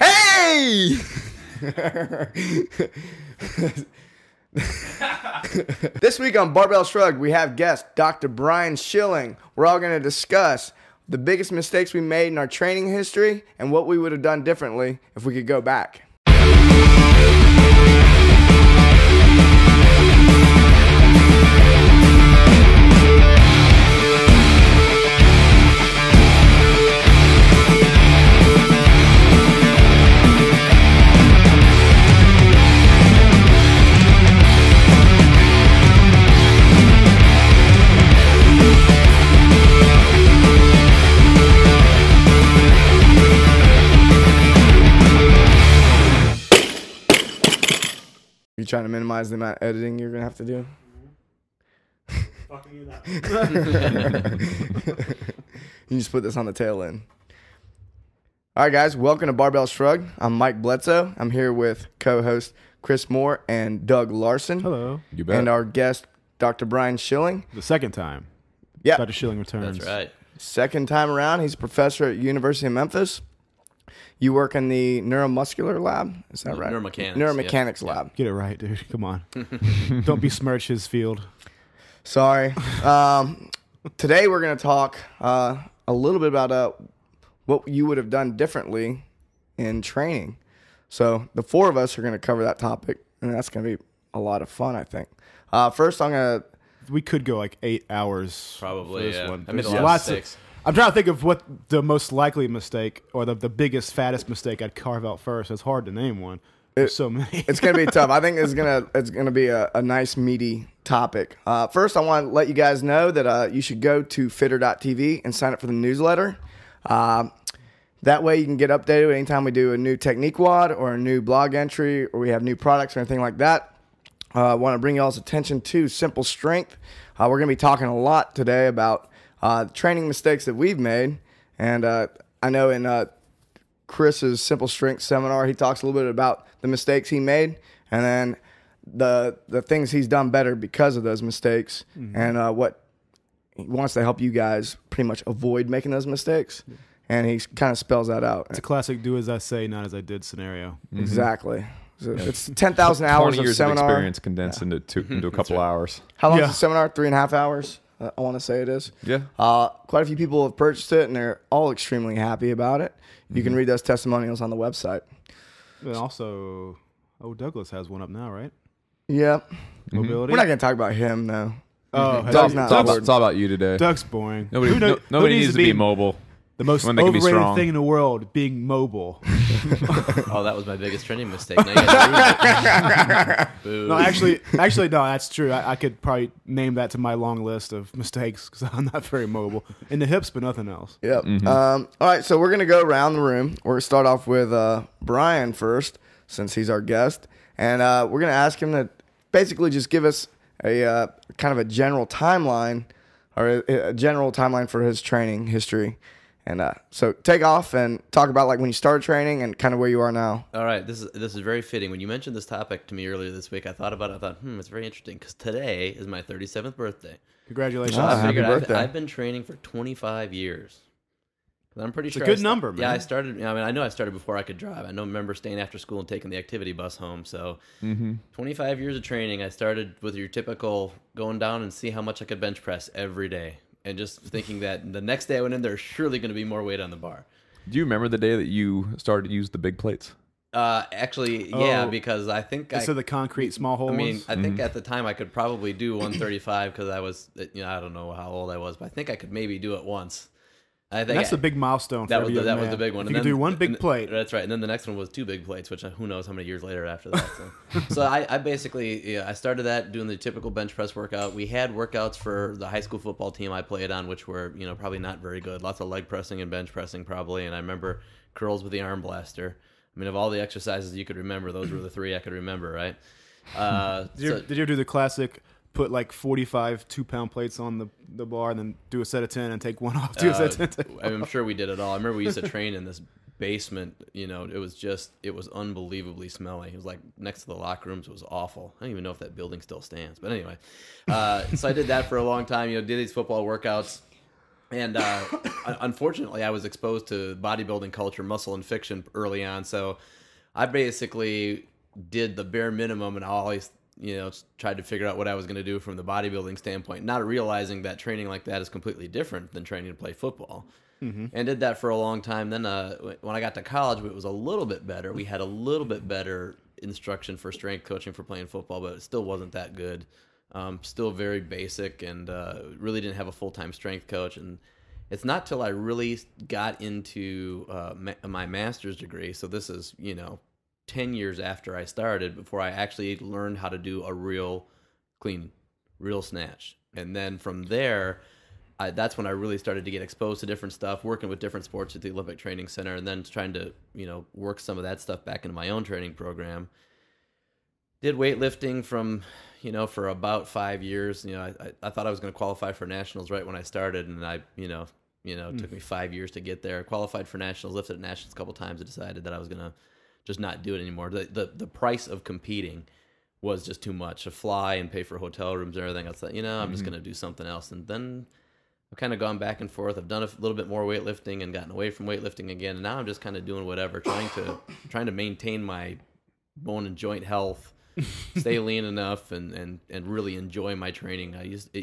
Hey! This week on Barbell Shrugged, we have guest Dr. Brian Schilling. We're all going to discuss the biggest mistakes we made in our training history and what we would have done differently if we could go back. You trying to minimize the amount of editing you're gonna have to do? Fucking you that. You just put this on the tail end. All right, guys, welcome to Barbell Shrugged. I'm Mike Bledsoe. I'm here with co-host Chris Moore and Doug Larson. Hello. You bet. And our guest, Dr. Brian Schilling. The second time. Yeah, Dr. Schilling returns. That's right. second time around. He's a professor at University of Memphis. You work in the neuromuscular lab, is that right? Neuromechanics. Neuromechanics yeah. lab. Get it right, dude. Come on. Don't besmirch his field. Sorry. Today we're going to talk a little bit about what you would have done differently in training. So the four of us are going to cover that topic, and that's going to be a lot of fun, I think. First, I'm going to... We could go like 8 hours. Probably, for this yeah. one. I made a There's lot of lots mistakes. I'm trying to think of what the most likely mistake or the biggest, fattest mistake I'd carve out first. It's hard to name one. There's so many. It's gonna be tough. I think it's gonna be a nice meaty topic. First, I want to let you guys know that you should go to fitter.tv and sign up for the newsletter. That way, you can get updated anytime we do a new technique WOD or a new blog entry or we have new products or anything like that. I want to bring y'all's attention to Simple Strength. We're gonna be talking a lot today about training mistakes that we've made, and I know in Chris's Simple Strength seminar, he talks a little bit about the mistakes he made, and then the things he's done better because of those mistakes, and what he wants to help you guys pretty much avoid making those mistakes, and he kind of spells that out. It's a classic do as I say, not as I did scenario. Exactly. So it's 10,000 hours 20 of years seminar. of experience condensed into a couple hours. How long is Yeah. the seminar? 3.5 hours? I want to say it is. Yeah. Quite a few people have purchased it, and they're all extremely happy about it. You can read those testimonials on the website. And also, Douglas has one up now, right? Yep. Mobility. We're not going to talk about him, though. Oh, Doug's not It's bored. all about you today. Doug's boring. Nobody, nobody needs to be mobile. The most When they can be overrated strong. thing in the world, being mobile. Oh, that was my biggest training mistake. Now you gotta lose it. Boo. No, actually, no, that's true. I could probably name that to my long list of mistakes because I'm not very mobile. In the hips, but nothing else. Yep. All right, so we're going to go around the room. We're going to start off with Brian first, since he's our guest. And we're going to ask him to basically just give us a kind of a general timeline, or a general timeline for his training history. And so take off and talk about like when you started training and kind of where you are now. All right, this is very fitting. When you mentioned this topic to me earlier this week, I thought about it. I thought, it's very interesting because today is my 37th birthday. Congratulations. Ah, I happy figured birthday. I've been training for 25 years. I'm pretty sure a good number, man. Yeah, I started. I know I started before I could drive. I remember staying after school and taking the activity bus home. So, 25 years of training. I started with your typical going down and see how much I could bench press every day, and just thinking that the next day I went in, there's surely going to be more weight on the bar. Do you remember the day that you started to use the big plates? Actually, yeah, Oh. because I think So the concrete small hole I mean, ones? I think at the time I could probably do 135 because I was, I don't know how old I was, but I think I could maybe do it once. I think That's the big milestone for that every was young the man. big one. If you could do one big plate. That's right. And then the next one was 2 big plates, which who knows how many years later after that. So I basically, I started that doing the typical bench press workout. We had workouts for the high school football team I played on, which were, probably not very good. Lots of leg pressing and bench pressing probably. And I remember curls with the arm blaster. I mean, of all the exercises you could remember, those were the 3 I could remember, right? Did you ever do the classic put like 45 2-pound plates on the bar and then do a set of 10 and take one off, do a set of 10? I'm sure we did it all. I remember we used to train in this basement. It was unbelievably smelly. It was like next to the locker rooms. It was awful. I don't even know if that building still stands. But anyway, so I did that for a long time. Did these football workouts. And unfortunately, I was exposed to bodybuilding culture, muscle and fiction early on. So I basically did the bare minimum, and I always, tried to figure out what I was going to do from the bodybuilding standpoint, not realizing that training like that is completely different than training to play football. Mm-hmm. And did that for a long time. Then when I got to college, it was a little bit better. We had a little bit better instruction for strength coaching for playing football, but it still wasn't that good. Still very basic, and really didn't have a full-time strength coach. And it's not till I really got into my master's degree, so this is 10 years after I started, before I actually learned how to do a real clean, real snatch. And then from there, that's when I really started to get exposed to different stuff, working with different sports at the Olympic Training Center, and then trying to work some of that stuff back into my own training program. Did weightlifting from for about 5 years. I thought I was going to qualify for nationals right when I started, and it took me 5 years to get there. Qualified for nationals, lifted at nationals a couple times, and decided that I was going to just not do it anymore. The price of competing was just too much to fly and pay for hotel rooms and everything. I thought, I'm just going to do something else. And then I've kind of gone back and forth. I've done a little bit more weightlifting and gotten away from weightlifting again. And now I'm just kind of doing whatever, trying to maintain my bone and joint health, stay lean enough, and really enjoy my training.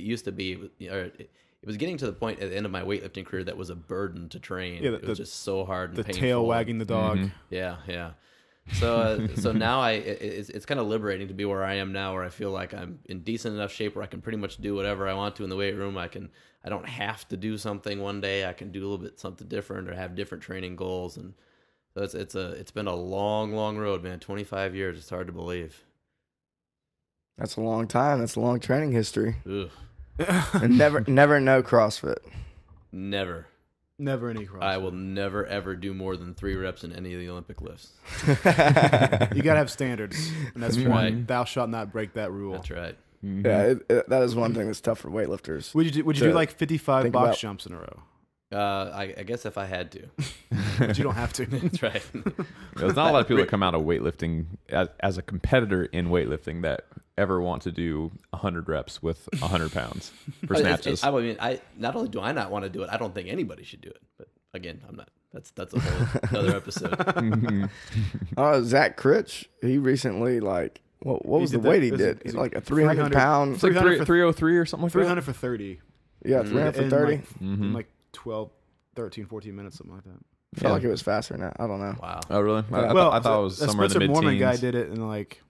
It was getting to the point at the end of my weightlifting career that was a burden to train. It was just so hard and painful. The tail wagging the dog. Mm-hmm. Yeah. So now it's kind of liberating to be where I am now, where I feel like I'm in decent enough shape where I can pretty much do whatever I want to in the weight room. I don't have to do something one day. I can do a little bit something different or have different training goals. And so it's been a long road, man. 25 years. It's hard to believe. That's a long time. That's a long training history. Ugh. And never no CrossFit. Never any CrossFit. I will never ever do more than 3 reps in any of the Olympic lifts. You gotta have standards, and that's right. one. Thou shalt not break that rule. That's right. Mm-hmm. Yeah, that is one thing that's tough for weightlifters. Would you do like 55 box jumps in a row? I guess if I had to. But you don't have to. That's right. There's not a lot of people that come out of weightlifting as a competitor in weightlifting that ever want to do 100 reps with 100 pounds for snatches. Not only do I not want to do it, I don't think anybody should do it. But again, I'm not. That's a whole other episode. Zach Critch, he recently what was the weight he did? He's like a 300 pound. It's like 303 or something like 300 for 30. Yeah, 300 for 30. In like 12, 13, 14 minutes, something like that. I felt like it was faster than that. I don't know. Wow. Oh, really? I thought it was somewhere in the mid-teens. Mormon guy did it in like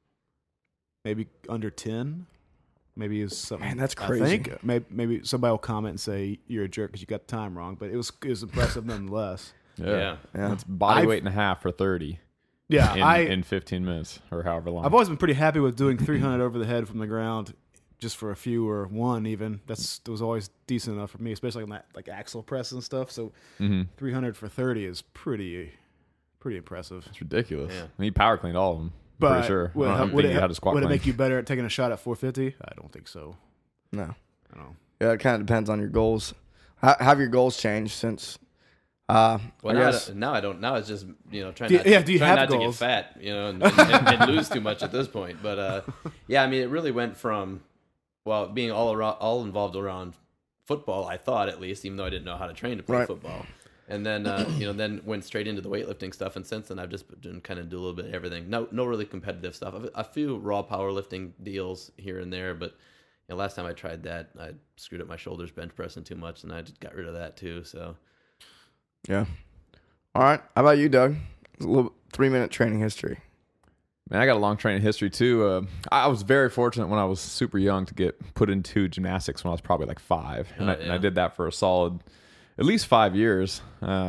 maybe under 10. Maybe it was something. Man, that's crazy. I think maybe somebody will comment and say you're a jerk because you got the time wrong, but it was impressive nonetheless. Yeah. That's body weight and a half for 30. Yeah, in 15 minutes or however long. I've always been pretty happy with doing 300 over the head from the ground, just for a few or one even. That was always decent enough for me, especially on that like axle press and stuff. So 300 for 30 is pretty impressive. It's ridiculous. Yeah. He power cleaned all of them. But pretty sure. Would it make you better at taking a shot at 450? I don't think so. No. I don't know. Yeah, it kind of depends on your goals. Have your goals changed since? Now I don't. Now it's just trying not to get fat, and lose too much at this point. But it really went from being all involved around football. I thought, at least, even though I didn't know how to train to play football, and then then went straight into the weightlifting stuff. And since then, I've just been kind of do a little bit of everything. No really competitive stuff. A few raw powerlifting deals here and there, but last time I tried that, I screwed up my shoulders bench pressing too much, and I just got rid of that too. So. Yeah. All right. How about you, Doug? A little 3-minute training history. Man, I got a long training history too. I was very fortunate when I was super young to get put into gymnastics when I was probably like 5, and I did that for a solid at least 5 years.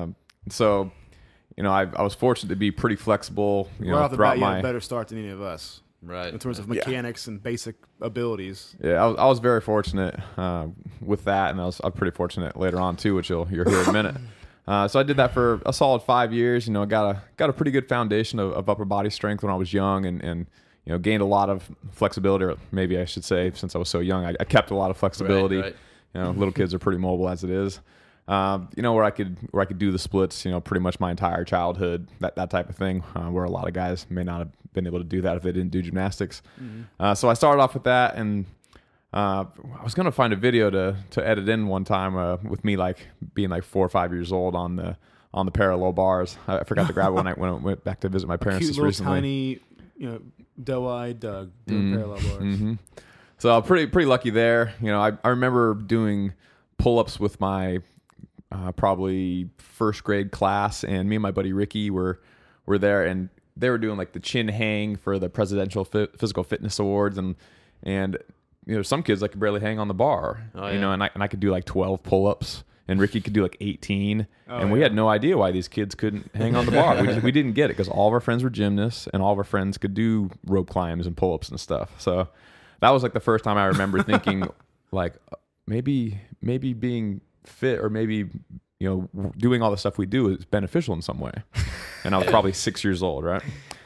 So, I was fortunate to be pretty flexible. Right off the bat, you had a better start than any of us. Right. In terms of mechanics and basic abilities. Yeah, I was very fortunate with that, and I'm pretty fortunate later on too, which you'll hear in a minute. So I did that for a solid 5 years. Got a pretty good foundation of upper body strength when I was young, and gained a lot of flexibility. Or maybe I should say, since I was so young, I kept a lot of flexibility. Right. Little kids are pretty mobile as it is. Where I could do the splits. Pretty much my entire childhood, that type of thing. Where a lot of guys may not have been able to do that if they didn't do gymnastics. Mm-hmm. So I started off with that, and I was gonna find a video to edit in one time with me like being like 4 or 5 years old on the parallel bars. I forgot to grab one when I went back to visit my parents Cute just little recently. Tiny, doe-eyed Doug doing parallel bars. Mm-hmm. So I'm pretty lucky there. I remember doing pull-ups with my probably first grade class, and me and my buddy Ricky were there, and they were doing like the chin hang for the Presidential Physical Fitness Awards, and some kids like could barely hang on the bar, and I could do like 12 pull-ups, and Ricky could do like 18, and we had no idea why these kids couldn't hang on the bar. We didn't get it because all of our friends were gymnasts, and all of our friends could do rope climbs and pull-ups and stuff. So that was like the first time I remember thinking like maybe being fit or maybe doing all the stuff we do is beneficial in some way. And I was probably 6 years old, right?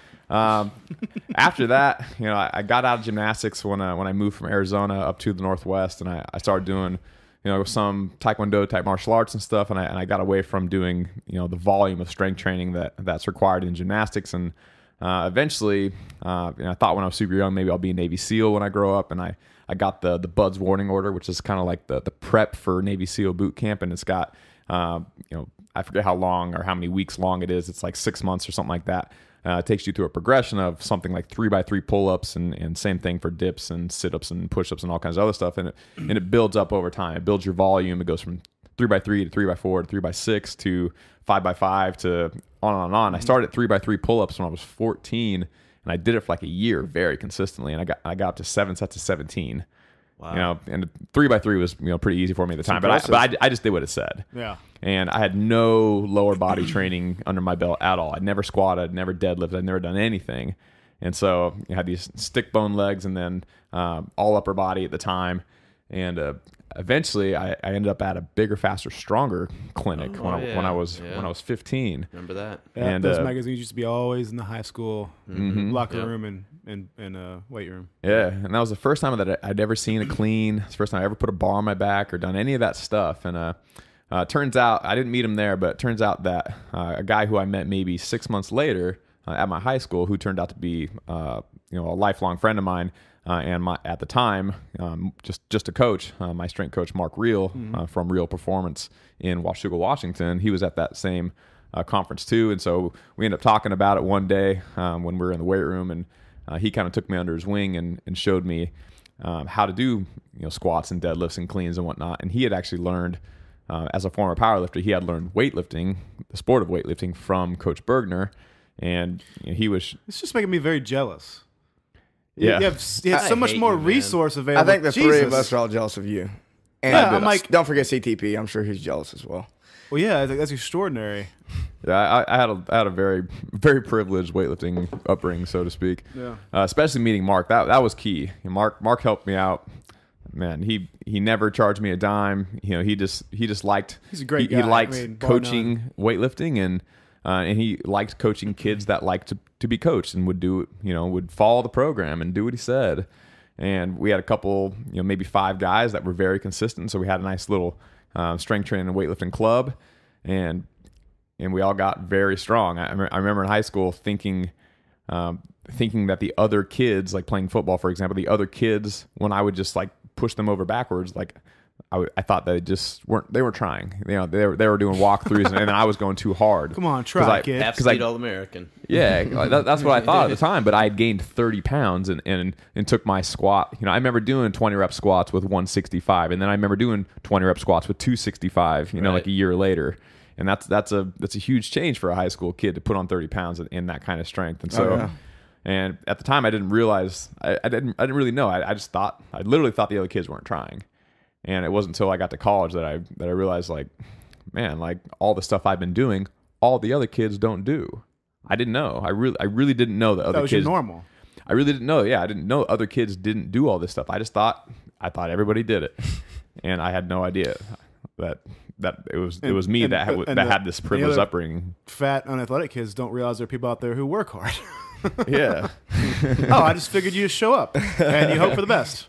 After that, I got out of gymnastics when I moved from Arizona up to the Northwest, and I started doing some Taekwondo type martial arts and stuff, and I got away from doing the volume of strength training that's required in gymnastics, and eventually I thought when I was super young maybe I'll be a Navy SEAL when I grow up, and I got the BUD/S warning order, which is kind of like the prep for Navy SEAL boot camp, and it's got I forget how long or how many weeks long it is. It's like 6 months or something like that. It takes you through a progression of something like 3x3 pull-ups and same thing for dips and sit-ups and push-ups and all kinds of other stuff. And it builds up over time. It builds your volume. It goes from 3x3 to 3x4 to 3x6 to 5x5 to on and on. I started at 3x3 pull-ups when I was 14, and I did it for like a year very consistently. And I got up to 7 sets of 17. Wow. And 3x3 was pretty easy for me at the time, but I just did what it said. Yeah. And I had no lower body training under my belt at all. I'd never squatted, never deadlifted, I'd never done anything. And so I had these stick bone legs and then all upper body at the time. And eventually I ended up at a bigger, faster, stronger clinic when I was 15. Remember that? Yeah, and those magazines used to be always in the high school locker room and weight room. Yeah, and that was the first time that I'd ever seen a clean. It's the first time I ever put a bar on my back or done any of that stuff. And turns out, I didn't meet him there, but it turns out that a guy who I met maybe 6 months later at my high school, who turned out to be a lifelong friend of mine, and at the time, just a coach, my strength coach, Mark Reel, from Real Performance in Washougal, Washington. He was at that same conference too, and so we ended up talking about it one day when we were in the weight room, and he kind of took me under his wing and showed me how to do squats and deadlifts and cleans and whatnot. And he had actually learned, as a former powerlifter, he had learned weightlifting, the sport of weightlifting, from Coach Bergner, and he was. It's just making me very jealous. Yeah, you have so much more resource available. I think the three of us are all jealous of you. And I'm like, don't forget CTP. I'm sure he's jealous as well. Well, yeah, that's extraordinary. Yeah, I had a very, very privileged weightlifting upbringing, so to speak. Yeah. Especially meeting Mark, that was key. Mark helped me out. Man, he never charged me a dime. He just liked. He's a great guy. He liked coaching weightlifting, and he liked coaching kids that liked to be coached and would do would follow the program and do what he said. And we had a couple, maybe 5 guys that were very consistent. So we had a nice little strength training and weightlifting club, and we all got very strong. I remember in high school thinking that the other kids, like playing football, for example, the other kids, when I would just like push them over backwards, like I thought they just weren't. They were trying. They were doing walkthroughs, and I was going too hard. Come on, try, kid. Half speed All-American. Yeah, that's what I thought at the time. But I had gained 30 pounds and took my squat. I remember doing 20 rep squats with 165, and then I remember doing 20 rep squats with 265. Like a year later, and that's a huge change for a high school kid to put on 30 pounds in that kind of strength. And so. And at the time, I didn't realize. I didn't really know. I literally thought the other kids weren't trying. And it wasn't until I got to college that I realized, like, man, like all the stuff I've been doing, all the other kids don't do. I didn't know. I really didn't know that other kids. That was your normal. I really didn't know. Yeah, I didn't know other kids didn't do all this stuff. I thought everybody did it, and I had no idea that it was me that had this privileged upbringing. Fat, unathletic kids don't realize there are people out there who work hard. Yeah. I just figured you just show up and you hope for the best.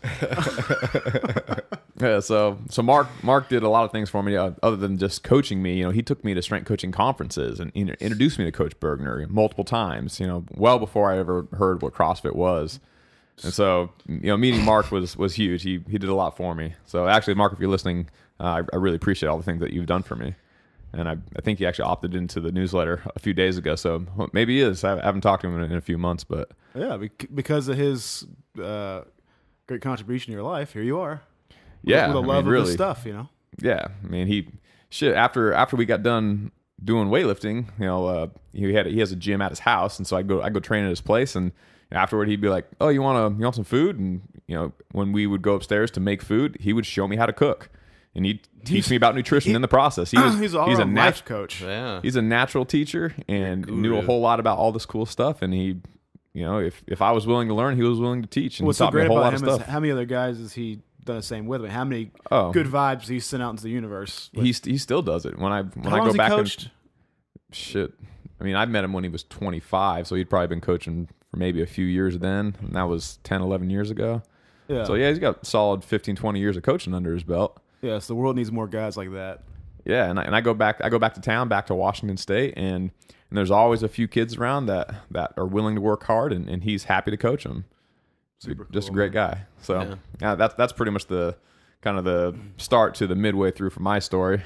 Yeah, so Mark did a lot of things for me other than just coaching me. He took me to strength coaching conferences and introduced me to Coach Bergner multiple times. Well before I ever heard what CrossFit was. And so, meeting Mark was huge. He did a lot for me. So actually, Mark, if you're listening, I really appreciate all the things that you've done for me. And I think he actually opted into the newsletter a few days ago. So maybe he is. I haven't talked to him in a few months, but yeah, because of his great contribution to your life, here you are. Yeah, with a love of this stuff, Yeah, I mean, after we got done doing weightlifting, he has a gym at his house, and so I go train at his place, and afterward he'd be like, "Oh, you want some food?" And when we would go upstairs to make food, he would show me how to cook, and he'd teach me about nutrition in the process. He's a life coach. Yeah, he's a natural teacher and knew a whole lot about all this cool stuff, and he. If I was willing to learn, he was willing to teach, and what's he taught so great me a whole about lot of him is stuff. how many other guys has he done the same with? I mean, how many good vibes he sent out into the universe? He still does it. When I go back and shit. I mean, I met him when he was 25, so he'd probably been coaching for maybe a few years then, and that was 10, 11 years ago. Yeah. So yeah, he's got solid 15, 20 years of coaching under his belt. Yeah, so the world needs more guys like that. Yeah, and I go back to town, back to Washington State, and there's always a few kids around that are willing to work hard, and he's happy to coach them. Just a great guy. So yeah, that's pretty much the kind of the start to the midway through for my story.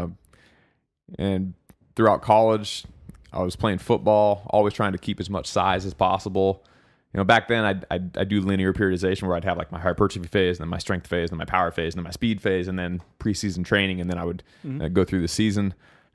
And throughout college, I was playing football, always trying to keep as much size as possible. Back then I do linear periodization where I'd have like my hypertrophy phase, and then my strength phase, and then my power phase, and then my speed phase, and then preseason training, and then I would go through the season.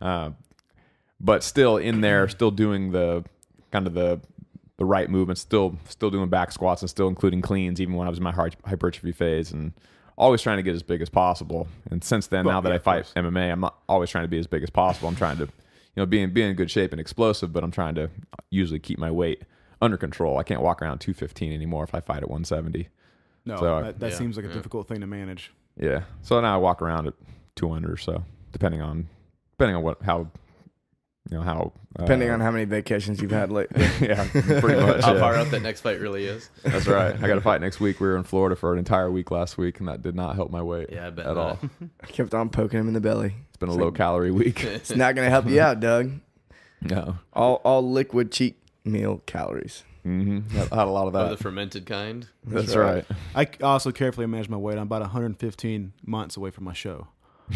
But still in there, still doing the kind of the right movements, still doing back squats, and still including cleans, even when I was in my hypertrophy phase, and always trying to get as big as possible. And since then, now that I fight MMA, I'm not always trying to be as big as possible. I'm trying to, be in good shape and explosive, but I'm trying to usually keep my weight under control. I can't walk around 215 anymore if I fight at 170. No, so that seems like a difficult thing to manage. Yeah. So now I walk around at 200 or so, depending on how depending on how many vacations you've had lately. Yeah, pretty much. How far out that next fight really is. That's right. I got a fight next week. We were in Florida for an entire week last week, and that did not help my weight I bet at all. I kept on poking him in the belly. It's been a low-calorie week. It's not going to help you out, Doug. No. All liquid cheat meal calories. Mm-hmm. I had a lot of that. The fermented kind. That's right. I also carefully manage my weight. I'm about 115 months away from my show.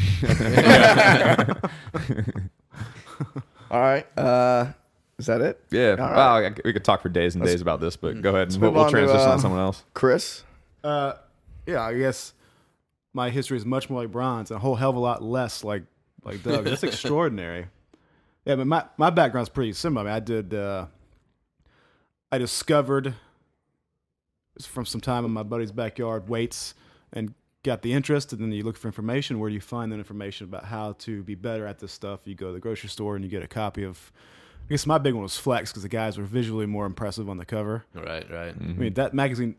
All right. Is that it? Yeah. Right. Well, we could talk for days and days about this, but go ahead and move we'll on transition to, on someone else. Chris? Yeah, I guess my history is much more like Bron's and a whole hell of a lot less like Doug. That's extraordinary. Yeah, but my background's pretty similar. I mean, I discovered from some time in my buddy's backyard weights and got the interest, and then you look for information. Where do you find that information about how to be better at this stuff? You go to the grocery store and you get a copy of, I guess my big one was Flex, because the guys were visually more impressive on the cover. Right. Mm-hmm. I mean, that magazine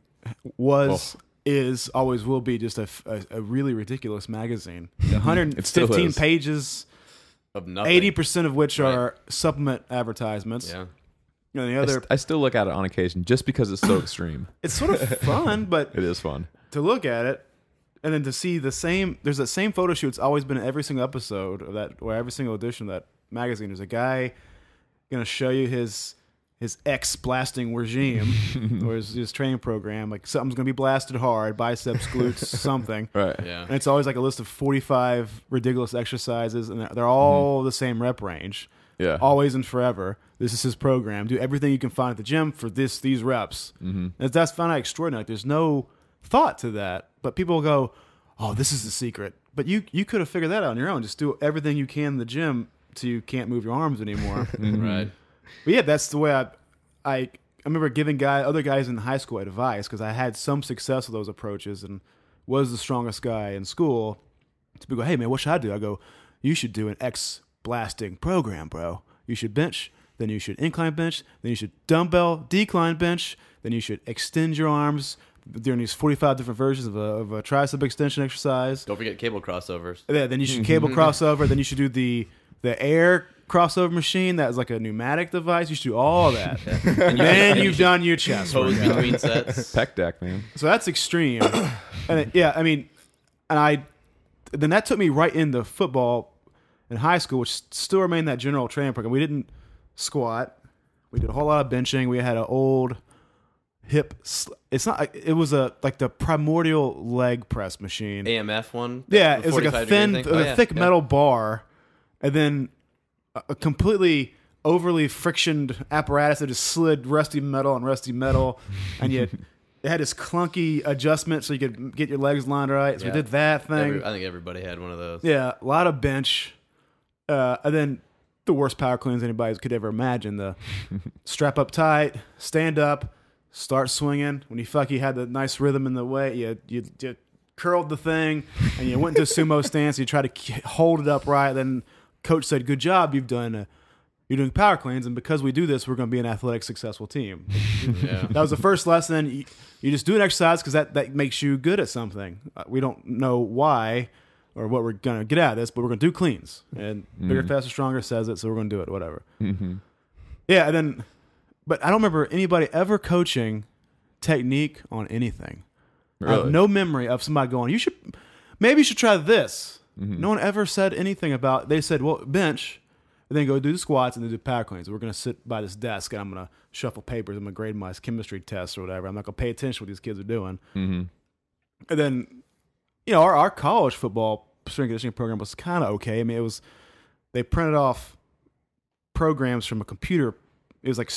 is, always will be just a really ridiculous magazine. 115 pages of nothing. 80% of which are supplement advertisements. Yeah. The other, I still look at it on occasion just because it's so extreme. It's sort of fun, but it is fun to look at it. And then to see there's that same photo shoot. It's always been in every single episode of that, or every single edition of that magazine. There's a guy going to show you his X blasting regime or his training program. Like something's going to be blasted hard, biceps, glutes, something. Right. Yeah. And it's always like a list of 45 ridiculous exercises, and they're all the same rep range. Yeah. Always and forever. This is his program. Do everything you can find at the gym for these reps. Mm-hmm. And that's found out extraordinary. Like, there's no thought to that, but people will go, "Oh, this is the secret." But you could have figured that out on your own. Just do everything you can in the gym till you can't move your arms anymore. Right. But yeah, that's the way I remember giving other guys in high school advice, because I had some success with those approaches and was the strongest guy in school. So people go, "Hey man, what should I do?" I go, "You should do an X blasting program, bro. You should bench, then you should incline bench, then you should dumbbell decline bench, then you should extend your arms during these 45 different versions of a tricep extension exercise. Don't forget cable crossovers. Yeah, then you should cable crossover. Then you should do the air crossover machine. That is like a pneumatic device. You should do all that. And then you've done your chest. Toes between sets. Pec deck, man. So that's extreme. And then that took me right into football in high school, which still remained that general training program. We didn't squat. We did a whole lot of benching. We had an old It's not. It was like the primordial leg press machine. AMF one. Yeah, it was like a thin, thick metal bar, and then a completely overly frictioned apparatus that just slid rusty metal on rusty metal, and it had this clunky adjustment so you could get your legs lined right. So we did that thing. I think everybody had one of those. Yeah, a lot of bench, and then the worst power cleans anybody could ever imagine. The strap up tight, stand up, start swinging. When you had the nice rhythm in the way, you curled the thing, and you went into a sumo stance. You try to hold it upright. Then coach said, "Good job, you're doing power cleans, and because we do this, we're going to be an athletic, successful team." That was the first lesson. You just do an exercise because that makes you good at something. We don't know why or what we're going to get out of this, but we're going to do cleans. And bigger, faster, stronger says it, so we're going to do it, whatever. Yeah, and then, but I don't remember anybody ever coaching technique on anything. Really? I have no memory of somebody going, maybe you should try this. No one ever said anything about, they said, well, bench, and then go do the squats and then do power cleans. We're going to sit by this desk and I'm going to shuffle papers. I'm going to grade my chemistry tests or whatever. I'm not going to pay attention to what these kids are doing. And then, our college football strength and conditioning program was kind of okay. I mean, they printed off programs from a computer. It was like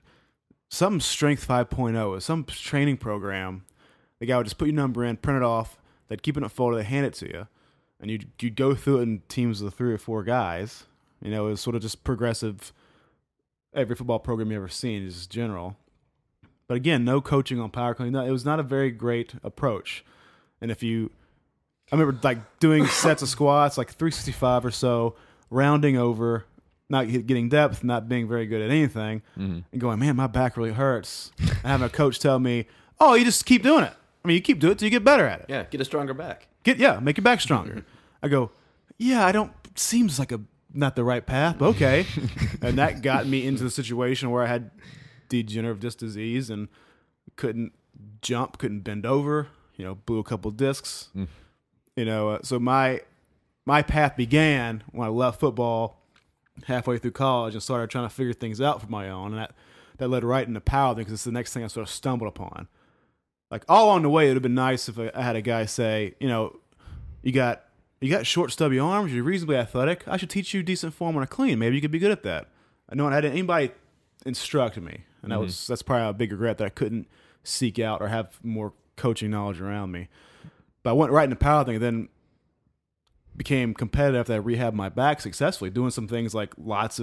some Strength 5.0, some training program. The guy would just put your number in, print it off. They'd keep it in a folder. They'd hand it to you. And you'd go through it in teams of 3 or 4 guys. It was sort of just progressive. Every football program you ever seen is general. But again, no coaching on power cleaning. No, it was not a very great approach. And I remember like doing sets of squats, like 365 or so, rounding over, not getting depth, not being very good at anything, and going, man, my back really hurts. And having a coach tell me, oh, you just keep doing it. I mean, you keep doing it till you get better at it. Yeah, get a stronger back. Make your back stronger. I go, yeah, seems like not the right path, but okay. And that got me into the situation where I had degenerative disc disease and couldn't jump, couldn't bend over, blew a couple discs. So my path began when I left football halfway through college and started trying to figure things out for my own. And that led right into powerlifting because it's the next thing I sort of stumbled upon. Like all along the way, it would have been nice if I had a guy say, you got short, stubby arms. You're reasonably athletic. I should teach you decent form on a clean. Maybe you could be good at that. I know I had anybody instruct me, and that's probably a big regret that I couldn't seek out or have more coaching knowledge around me. But I went right into powerlifting, and then became competitive after I rehabbed my back successfully, doing some things like that's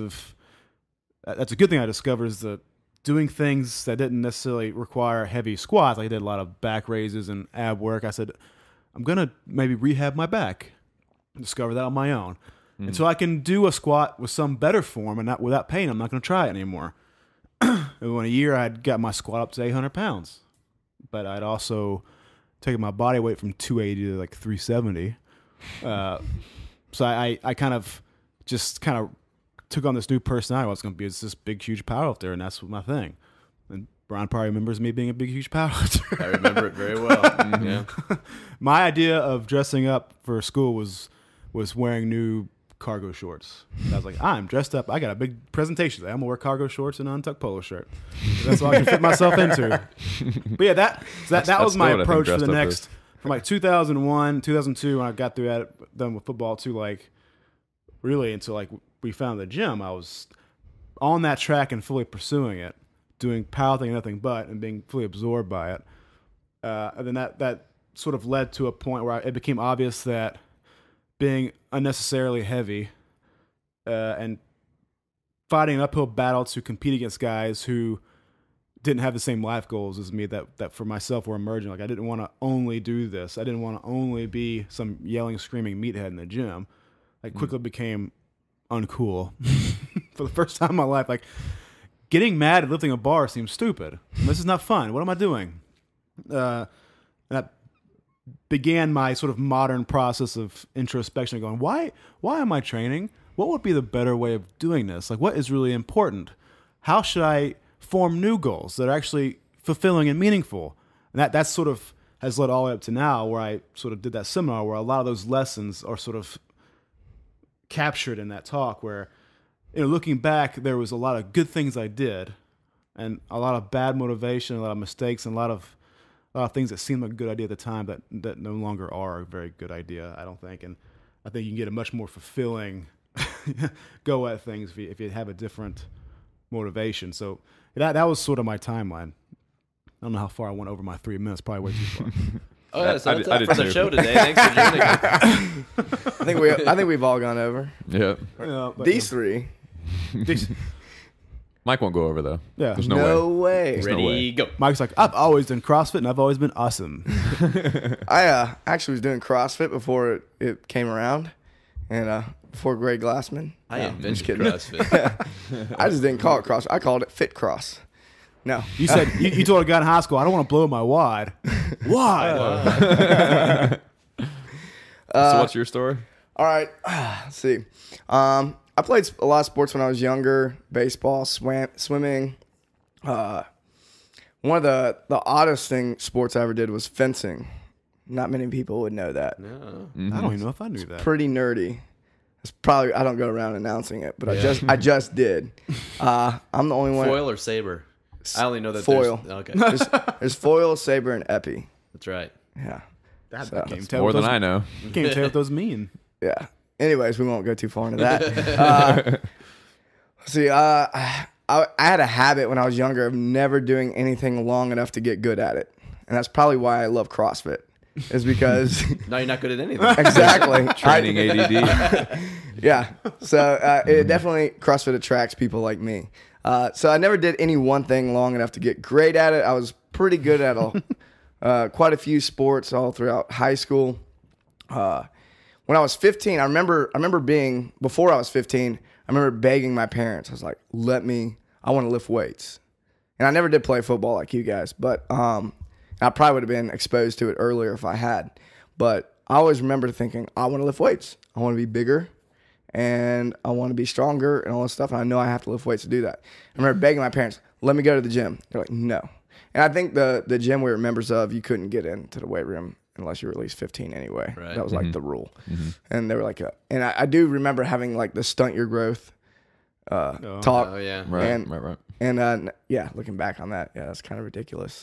a good thing I discovered is doing things that didn't necessarily require heavy squats. Like I did a lot of back raises and ab work. I said, I'm going to maybe rehab my back. Discover that on my own. And so I can do a squat with some better form and not without pain. I'm not going to try it anymore. And in a year, I'd got my squat up to 800 pounds. But I'd also taken my body weight from 280 to like 370. So I kind of took on this new personality. I was going to be this big, huge powerlifter, and that's my thing. And Brian probably remembers me being a big, huge powerlifter. I remember it very well. Yeah. My idea of dressing up for school was wearing new cargo shorts. I was like, I'm dressed up. I got a big presentation today. I'm going to wear cargo shorts and an untucked polo shirt. That's all I can fit myself into. But yeah, that was my approach for the next, from like 2001, 2002, when I got done with football to like, really until like we found the gym, I was on that track and fully pursuing it, doing powerlifting and nothing but, and being fully absorbed by it. And then that sort of led to a point where it became obvious that being unnecessarily heavy and fighting an uphill battle to compete against guys who didn't have the same life goals as me that for myself were emerging. Like I didn't want to only do this. I didn't want to only be some yelling, screaming meathead in the gym. I quickly became uncool for the first time in my life. Like getting mad at lifting a bar seems stupid. This is not fun. What am I doing? And that began my sort of modern process of introspection of going, why am I training? What would be the better way of doing this? Like what is really important? How should I form new goals that are actually fulfilling and meaningful? And that sort of has led all the way up to now where I sort of did that seminar where a lot of those lessons are sort of captured in that talk where, looking back, there was a lot of good things I did and a lot of bad motivation, a lot of mistakes, and a lot of things that seemed like a good idea at the time that no longer are a very good idea, I don't think. And I think you can get a much more fulfilling go at things if you have a different motivation. So that was sort of my timeline. I don't know how far I went over my 3 minutes. Probably way too far. Oh yeah, so that's it for the show today. Thanks for joining us. I think we've all gone over. Yeah. These three. Mike won't go over though. Yeah. There's No way. There's Ready, no way. go. Mike's like, I've always done CrossFit and I've always been awesome. I actually was doing CrossFit before it came around, and before Greg Glassman. I invented kidding. CrossFit. I just didn't call it CrossFit. I called it Fit Cross. No. You said you told a guy in high school, I don't want to blow my wad. Why? So what's your story? All right. Let's see. I played a lot of sports when I was younger. Baseball, swimming. One of the oddest sports I ever did was fencing. Not many people would know that. No. Mm-hmm. I don't even know if I knew that. Pretty nerdy. It's probably I don't go around announcing it, but I just did. I'm the only one. Foil or saber? I only know that Foil. Okay, There's foil, saber, and epi. that's right. Yeah. That So, can't tell More what than those- I know. Can't tell what those mean. Yeah. Anyways, we won't go too far into that. See, I had a habit when I was younger of never doing anything long enough to get good at it, and that's probably why I love CrossFit. Is because Now you're not good at anything. exactly Training ADD. Yeah. So it definitely CrossFit attracts people like me. So I never did any one thing long enough to get great at it. I was pretty good at quite a few sports all throughout high school. When I was 15, I remember being, before I was 15, I remember begging my parents. I was like, I want to lift weights. And I never did play football like you guys, but I probably would have been exposed to it earlier if I had. But I always remember thinking, I want to lift weights. I want to be bigger, and I want to be stronger and all this stuff. And I know I have to lift weights to do that. I remember begging my parents, let me go to the gym. They're like, no. And I think the gym we were members of, you couldn't get into the weight room unless you were at least 15 anyway. Right. That was like the rule. And they were like, and I do remember having like the stunt your growth talk. Oh yeah. Right, And- right. And yeah, looking back on that, yeah, that's kind of ridiculous.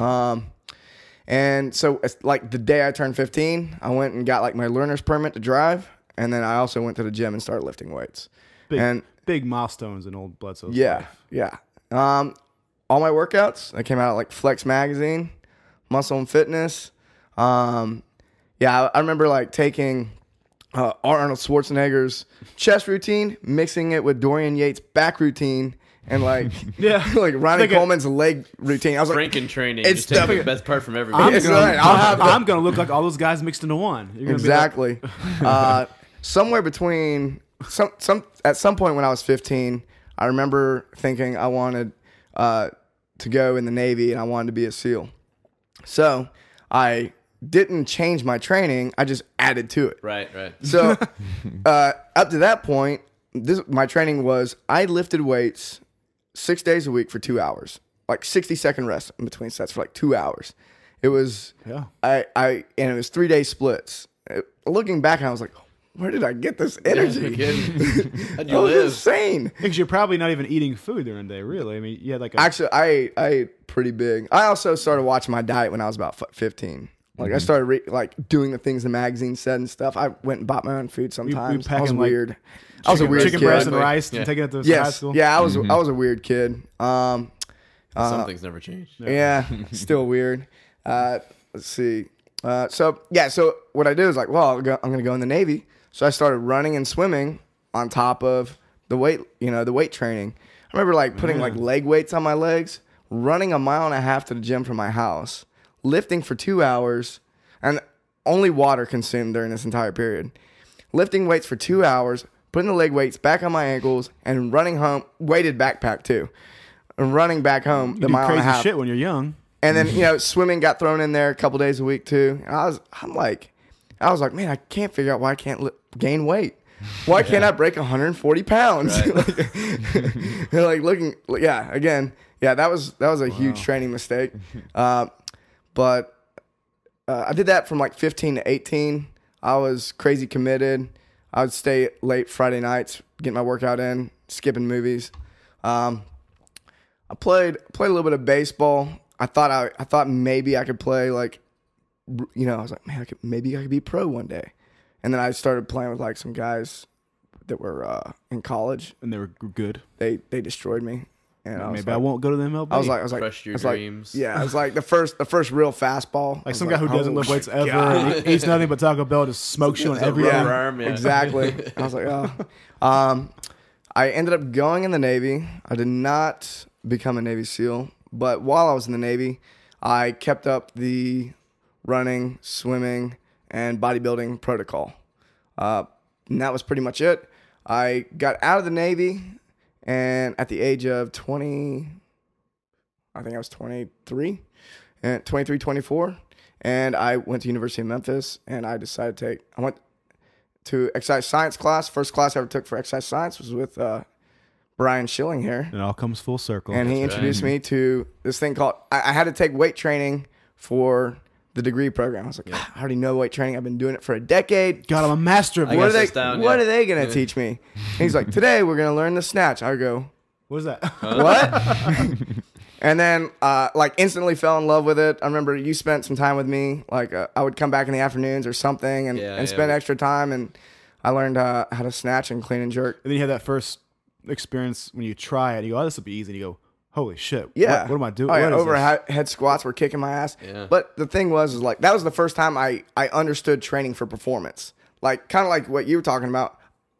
And so it's like the day I turned 15, I went and got like my learner's permit to drive. And then I also went to the gym and started lifting weights. Big milestones in old Bledsoe's Yeah, life. yeah. All my workouts, they came out like Flex Magazine, Muscle and Fitness. Yeah, I remember like taking Arnold Schwarzenegger's chest routine, mixing it with Dorian Yates' back routine, and like like Ronnie Coleman's leg routine. I was like, Franken training. it's Just take the- the best part from I'm everybody. It's all right. I'll have the- I'm gonna look like all those guys mixed into one. You're gonna exactly. Somewhere between at some point when I was 15, I remember thinking I wanted to go in the Navy and I wanted to be a SEAL. So I didn't change my training. I just added to it. Right. So up to that point, my training was I lifted weights 6 days a week for 2 hours, like 60-second rest in between sets for like 2 hours. It was Yeah. and it was 3 day splits. Looking back, I was like, where did I get this energy? How'd That you was live? insane. Because you're probably not even eating food during the day, really. I mean, you had like a Actually, I ate pretty big. I also started watching my diet when I was about 15. Like I started doing the things the magazine said and stuff. I went and bought my own food sometimes. I was packing, like, weird. I was a weird chicken kid. breast and Exactly. rice and Yeah. taking it to high Yes. school. Yeah, I was a weird kid. Some things never changed. Yeah, still weird. Let's see. So what I did is like, well, I'm going to go in the Navy. So I started running and swimming on top of the weight training. I remember like putting like leg weights on my legs, running 1.5 miles to the gym from my house, lifting for 2 hours, and only water consumed during this entire period. Lifting weights for 2 hours, putting the leg weights back on my ankles, and running home, weighted backpack too, and running back home the You do 1.5 crazy miles. shit when you're young. And then, swimming got thrown in there a couple days a week too. And I was like, man, I can't figure out why I can't gain weight. Why can't I break 140 pounds? They're like looking, that was a huge training mistake. But I did that from like 15 to 18. I was crazy committed. I would stay late Friday nights, get my workout in, skipping movies. I played a little bit of baseball. I thought maybe I could play like, you know, I was like, man, maybe I could be pro one day. And then I started playing with like some guys that were in college, And they were good. They destroyed me. And Maybe I won't go to the MLB. I was like, Crushed your I was like, dreams. yeah, it was like the first real fastball. like some guy who doesn't lift weights ever, God. and eats nothing but Taco Bell, just smokes you on everything. Arm, yeah. Exactly. I was like, oh. I ended up going in the Navy. I did not become a Navy SEAL, but while I was in the Navy, I kept up the running, swimming, and bodybuilding protocol. And that was pretty much it. I got out of the Navy, and at the age of 20, I think I was 23, 24, and I went to University of Memphis, and I decided I went to exercise science class. First class I ever took for exercise science was with Brian Schilling here. It all comes full circle. And he introduced me to this thing called, I had to take weight training for the degree program. I was like, I already know weight training. I've been doing it for a decade. God, I'm a master of it. What are they going to teach me? And he's like, today we're going to learn the snatch. I go, What is that? what? And then like instantly fell in love with it. I remember you spent some time with me. Like I would come back in the afternoons or something and spend extra time. And I learned how to snatch and clean and jerk. And then you had that first experience when you try it. You go, oh, this will be easy. And you go, holy shit. Yeah. What am I doing? Oh, yeah. What is this? Overhead squats were kicking my ass. Yeah. But the thing was like, that was the first time I understood training for performance. Like kind of like what you were talking about.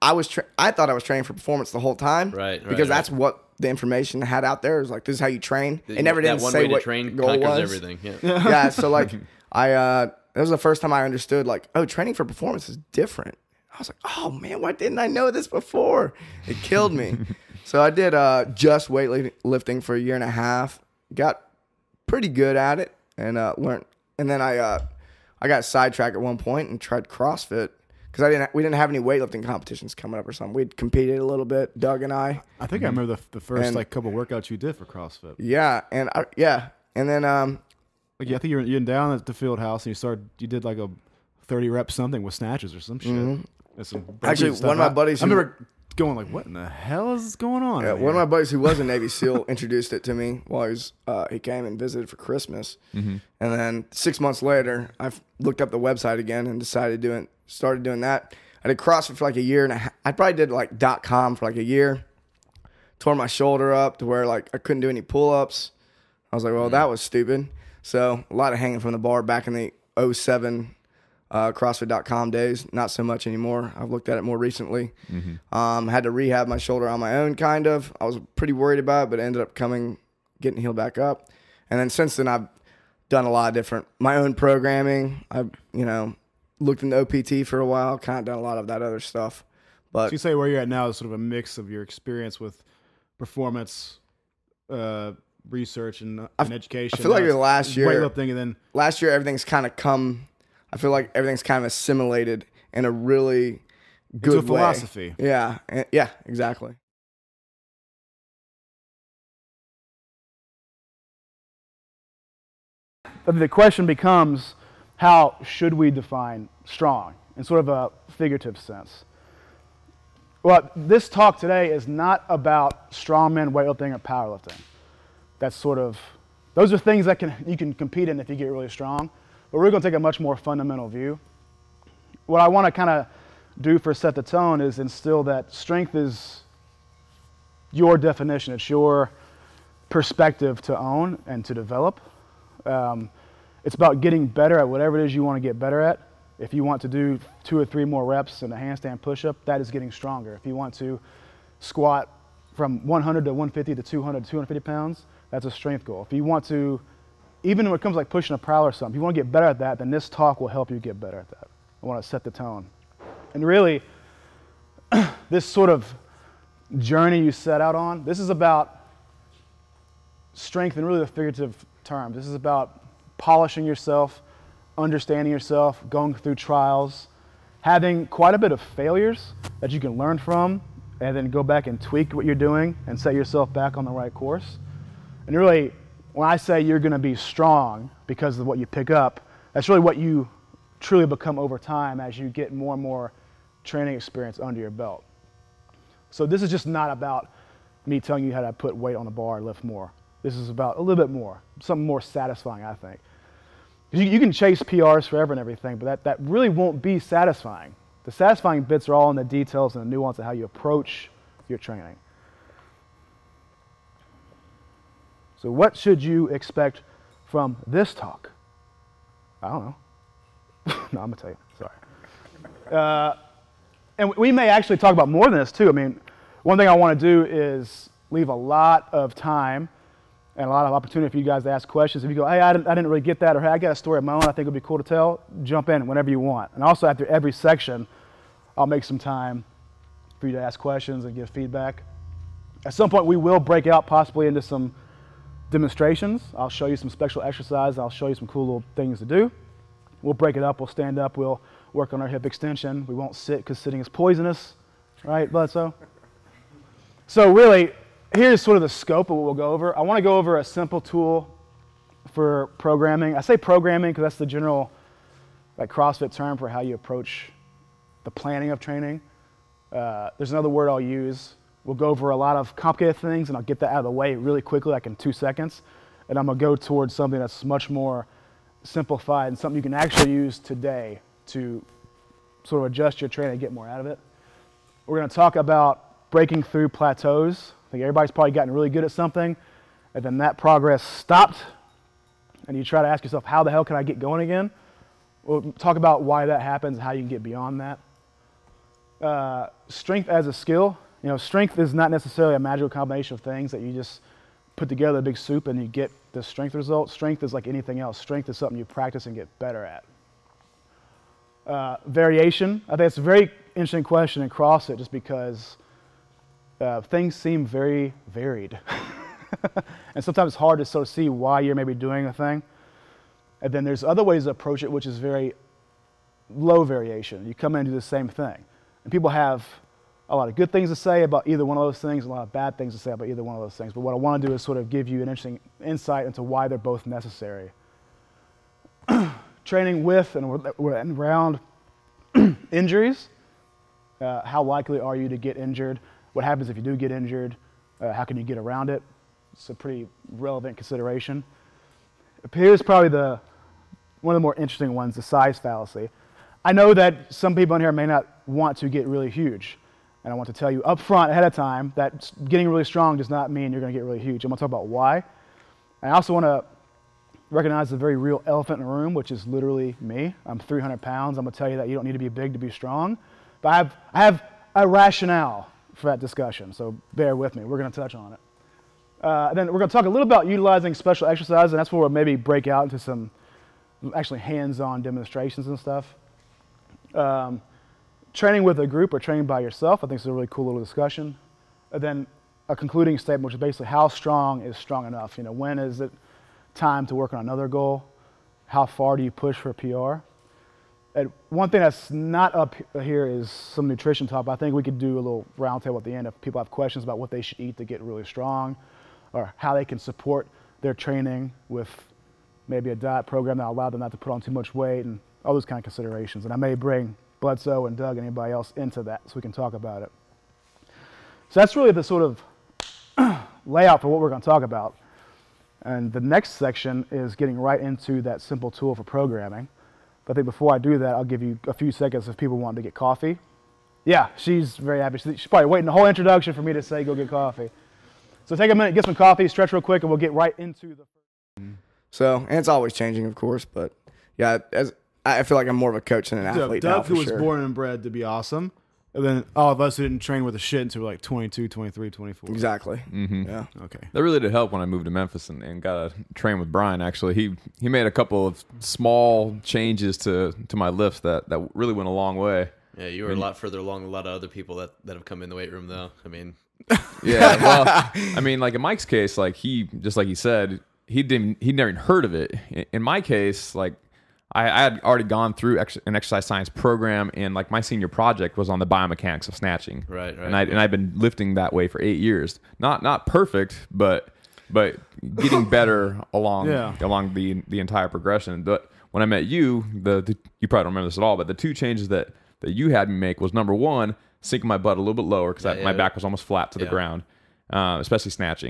I thought I was training for performance the whole time. Right. Because that's what the information I had out there. Is like, this is how you train. It never that didn't one say way what to train goal conquers was. everything. Yeah. Yeah. So like that was the first time I understood like, oh, training for performance is different. I was like, oh man, why didn't I know this before? It killed me. So I did just weightlifting for a year and a half. Got pretty good at it and learned. And then I got sidetracked at one point and tried CrossFit because we didn't have any weightlifting competitions coming up or something. We'd competed a little bit, Doug and I. I think I remember the first like couple workouts you did for CrossFit. Yeah, and and then Like I think you're down at the field house and you did like a 30 rep something with snatches or some shit. And some actually stuff. one of my buddies. I remember going like, what in the hell is going on? Yeah, one of my buddies who was a Navy SEAL introduced it to me while he came and visited for Christmas. And then 6 months later, I looked up the website again and started doing that. I did CrossFit for like a year and a half. I probably did like .com for like a year. Tore my shoulder up to where like I couldn't do any pull-ups. I was like, well, that was stupid. So a lot of hanging from the bar back in the 07 CrossFit.com days. Not so much anymore. I've looked at it more recently. Had to rehab my shoulder on my own, kind of. I was pretty worried about it, but it ended up getting healed back up. And then since then, I've done a lot of different, my own programming. I've, looked into OPT for a while, kind of done a lot of that other stuff. But so you say where you're at now is sort of a mix of your experience with performance, research, and education. I feel like the last year, weightlifting, and then last year everything's kind of come. I feel like everything's kind of assimilated in a really good way. Philosophy. Yeah, yeah, exactly. But the question becomes, how should we define strong in sort of a figurative sense? Well, this talk today is not about strongman weightlifting or powerlifting. That's sort of, those are things that you can compete in if you get really strong. But we're going to take a much more fundamental view. What I want to kind of do for set the tone is instill that strength is your definition. It's your perspective to own and to develop. It's about getting better at whatever it is you want to get better at. If you want to do 2 or 3 more reps in a handstand push-up, that is getting stronger. If you want to squat from 100 to 150 to 200 to 250 pounds, that's a strength goal. If you want to, even when it comes like pushing a prowler or something, if you want to get better at that, then this talk will help you get better at that. I want to set the tone. And really, this sort of journey you set out on, this is about strength in really the figurative terms. This is about polishing yourself, understanding yourself, going through trials, having quite a bit of failures that you can learn from, and then go back and tweak what you're doing and set yourself back on the right course. And really, when I say you're going to be strong because of what you pick up, that's really what you truly become over time as you get more and more training experience under your belt. So this is just not about me telling you how to put weight on the bar and lift more. This is about a little bit more, something more satisfying, I think. You can chase PRs forever and everything, but that really won't be satisfying. The satisfying bits are all in the details and the nuance of how you approach your training. So what should you expect from this talk? I don't know. No, I'm going to tell you. Sorry. And we may actually talk about more than this, too. I mean, one thing I want to do is leave a lot of time and a lot of opportunity for you guys to ask questions. If you go, hey, I didn't really get that, or hey, I got a story of my own I think would be cool to tell, jump in whenever you want. And also after every section, I'll make some time for you to ask questions and give feedback. At some point, we will break out possibly into some demonstrations. I'll show you some special exercises. I'll show you some cool little things to do. We'll break it up. We'll stand up. We'll work on our hip extension. We won't sit because sitting is poisonous, right, Bledsoe? So really, here's sort of the scope of what we'll go over. I want to go over a simple tool for programming. I say programming because that's the general like CrossFit term for how you approach the planning of training. There's another word I'll use. We'll go over a lot of complicated things, and I'll get that out of the way really quickly, like in 2 seconds. And I'm going to go towards something that's much more simplified and something you can actually use today to sort of adjust your training and get more out of it. We're going to talk about breaking through plateaus. I think everybody's probably gotten really good at something, and then that progress stopped, and you try to ask yourself, how the hell can I get going again? We'll talk about why that happens and how you can get beyond that. Strength as a skill. You know, strength is not necessarily a magical combination of things that you just put together a big soup and you get the strength result. Strength is like anything else. Strength is something you practice and get better at. Variation. I think it's a very interesting question in CrossFit just because things seem very varied. And sometimes it's hard to sort of see why you're maybe doing a thing. And then there's other ways to approach it, which is very low variation. You come in and do the same thing. And people have a lot of good things to say about either one of those things, a lot of bad things to say about either one of those things. But what I want to do is sort of give you an interesting insight into why they're both necessary. Training with and around injuries. How likely are you to get injured? What happens if you do get injured? How can you get around it? It's a pretty relevant consideration. Here's probably one of the more interesting ones, the size fallacy. I know that some people in here may not want to get really huge. And I want to tell you up front, ahead of time, that getting really strong does not mean you're going to get really huge. I'm going to talk about why. And I also want to recognize the very real elephant in the room, which is literally me. I'm 300 pounds. I'm going to tell you that you don't need to be big to be strong. But I have a rationale for that discussion, so bear with me. We're going to touch on it. Then we're going to talk a little about utilizing special exercises, and that's where we'll maybe break out into some actually hands-on demonstrations and stuff. Training with a group or training by yourself, I think is a really cool little discussion. And then a concluding statement, which is basically how strong is strong enough? You know, when is it time to work on another goal? How far do you push for a PR? And one thing that's not up here is some nutrition talk, but I think we could do a little roundtable at the end if people have questions about what they should eat to get really strong, or how they can support their training with maybe a diet program that will allow them not to put on too much weight and all those kind of considerations. And I may bring Bledsoe and Doug and anybody else into that so we can talk about it. So that's really the sort of layout for what we're going to talk about. And the next section is getting right into that simple tool for programming. But I think before I do that, I'll give you a few seconds if people want to get coffee. Yeah, she's very happy. She's probably waiting the whole introduction for me to say go get coffee. So take a minute, get some coffee, stretch real quick, and we'll get right into the... So, and it's always changing, of course, but yeah, I feel like I'm more of a coach than an athlete now, Doug, for who was sure. born and bred to be awesome, and then all of us who didn't train with a shit until we were like 22, 23, 24. Exactly. Mm-hmm. Yeah. Okay. That really did help when I moved to Memphis and got to train with Brian. Actually, he made a couple of small changes to my lifts that really went a long way. Yeah, you were a lot further along than a lot of other people that have come in the weight room, though. I mean, yeah. Well, I mean, like in Mike's case, like he said, he'd never even heard of it. In my case, like I had already gone through an exercise science program, and like my senior project was on the biomechanics of snatching. Right. And I've been lifting that way for 8 years. Not perfect, but getting better along the entire progression. But when I met you, you probably don't remember this at all, but the two changes that you had me make was, number one, sinking my butt a little bit lower because my back was almost flat to the ground, especially snatching.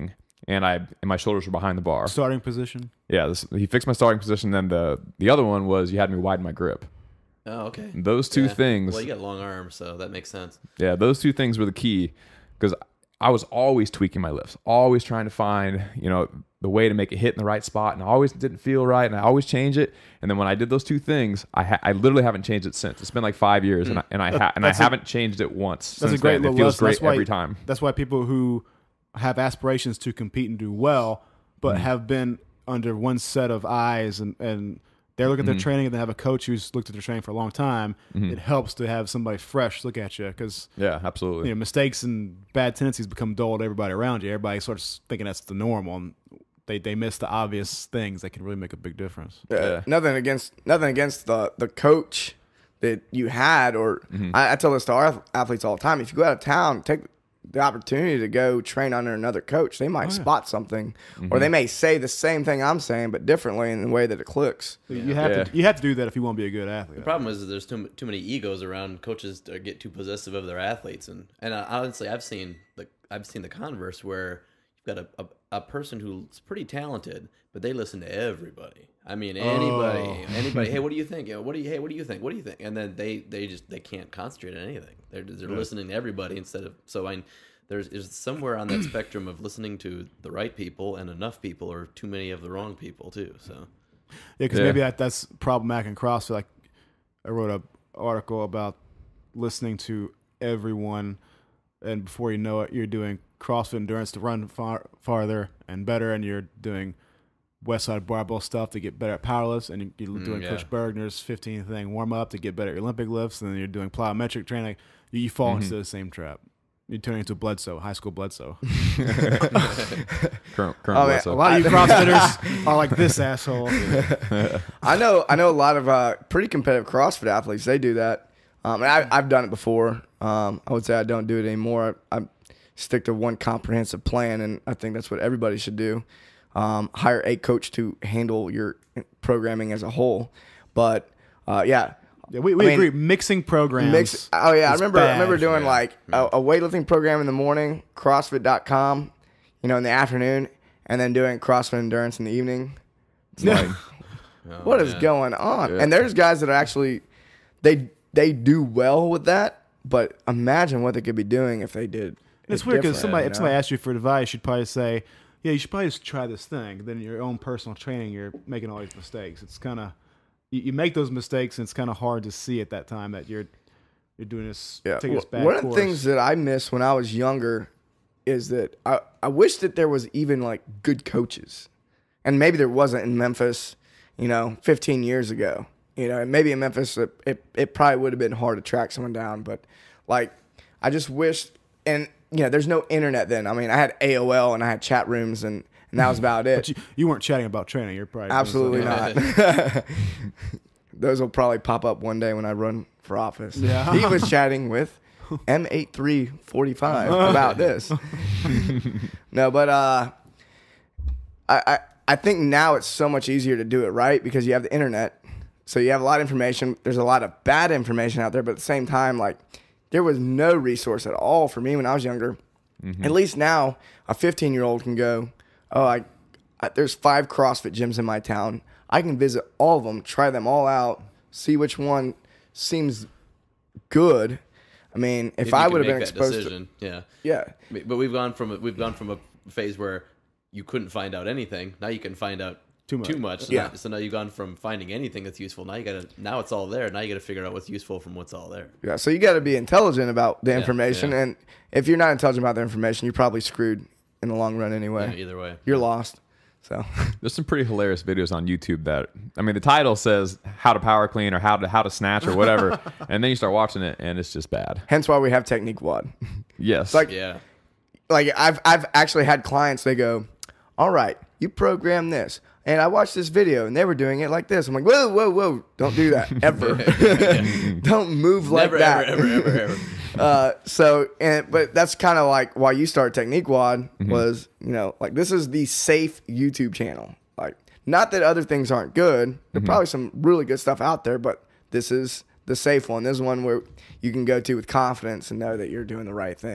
and my shoulders were behind the bar. Starting position. Yeah, he fixed my starting position. Then the other one was you had me widen my grip. Oh, okay. Those two things. Well, you got long arms, so that makes sense. Yeah, those two things were the key because I was always tweaking my lifts, always trying to find, the way to make it hit in the right spot, and I always didn't feel right, and I always change it. And then when I did those two things, I literally haven't changed it since. It's been like 5 years, and I haven't changed it once. That's a great little It feels lesson. great every time. That's why people who have aspirations to compete and do well, but have been under one set of eyes and they're looking at their training and they have a coach who's looked at their training for a long time. It helps to have somebody fresh look at you because absolutely. Mistakes and bad tendencies become dull to everybody around you. Everybody starts thinking that's the normal, and they miss the obvious things that can really make a big difference. Nothing against the coach that you had, or I tell this to our athletes all the time. If you go out of town, take the opportunity to go train under another coach. They might spot something, or they may say the same thing I'm saying, but differently in the way that it clicks. You have to do that if you want to be a good athlete. The problem is that there's too many egos around. Coaches get too possessive of their athletes, and honestly, I've seen the converse where you've got a person who's pretty talented, but they listen to everybody. I mean, anybody. Hey, what do you think? What do you think? What do you think? And then they can't concentrate on anything. They're listening to everybody instead of. So there's somewhere on that spectrum of listening to the right people and enough people, or too many of the wrong people too. So because maybe that's problematic in CrossFit. Like I wrote an article about listening to everyone, and before you know it, you're doing CrossFit endurance to run farther and better, and you're doing West Side Barbell stuff to get better at powerlifts, and you're doing Coach Bergner's 15 thing warm up to get better at your Olympic lifts, and then you're doing plyometric training. You fall into the same trap. You turn into Bledsoe, high school Bledsoe. current Bledsoe. A lot of you CrossFitters are like this asshole. I know a lot of pretty competitive CrossFit athletes. They do that. And I've done it before. I would say I don't do it anymore. I stick to one comprehensive plan, and I think that's what everybody should do. Hire a coach to handle your programming as a whole. But we agree. Mixing programs. I remember doing like a weightlifting program in the morning, CrossFit.com, in the afternoon, and then doing CrossFit endurance in the evening. It's like, what is going on? Yeah. And there's guys that are actually they do well with that, but imagine what they could be doing if they did. It's weird because if somebody asks you for advice, you'd probably say, yeah, you should probably just try this thing. Then in your own personal training, you're making all these mistakes. It's kind of you make those mistakes, and it's kind of hard to see at that time that you're doing this. Taking this bad One course. of the things that I miss when I was younger is that I wish that there was even like good coaches, and maybe there wasn't in Memphis, 15 years ago. And maybe in Memphis it probably would have been hard to track someone down, but like I just wish. And there's no internet then. I mean, I had AOL and I had chat rooms, and that was about it. But you weren't chatting about training. You're probably absolutely not. Those will probably pop up one day when I run for office. Yeah. He was chatting with M8345 about this. No, but I think now it's so much easier to do it right because you have the internet. So you have a lot of information. There's a lot of bad information out there, but at the same time, like, there was no resource at all for me when I was younger. At least now, a 15-year-old can go, there's 5 CrossFit gyms in my town. I can visit all of them, try them all out, see which one seems good. I mean, if I would have been exposed to, yeah. But we've gone from a phase where you couldn't find out anything. Now you can find out too much. So now you've gone from finding anything that's useful. Now it's all there. Now you got to figure out what's useful from what's all there. Yeah. So you got to be intelligent about the information, and if you're not intelligent about the information, you're probably screwed in the long run anyway. Yeah, either way, you're lost. So there's some pretty hilarious videos on YouTube that, I mean, the title says how to power clean or how to snatch or whatever, and then you start watching it and it's just bad. Hence why we have Technique WOD. Yes. Like I've actually had clients. They go, all right, you program this. And I watched this video, and they were doing it like this. I'm like, whoa, don't do that, ever. Don't move like that. Ever. But that's kind of like why you started Technique WOD was, like, this is the safe YouTube channel. Like, not that other things aren't good. There's probably some really good stuff out there, but this is the safe one. This is one where you can go to with confidence and know that you're doing the right thing.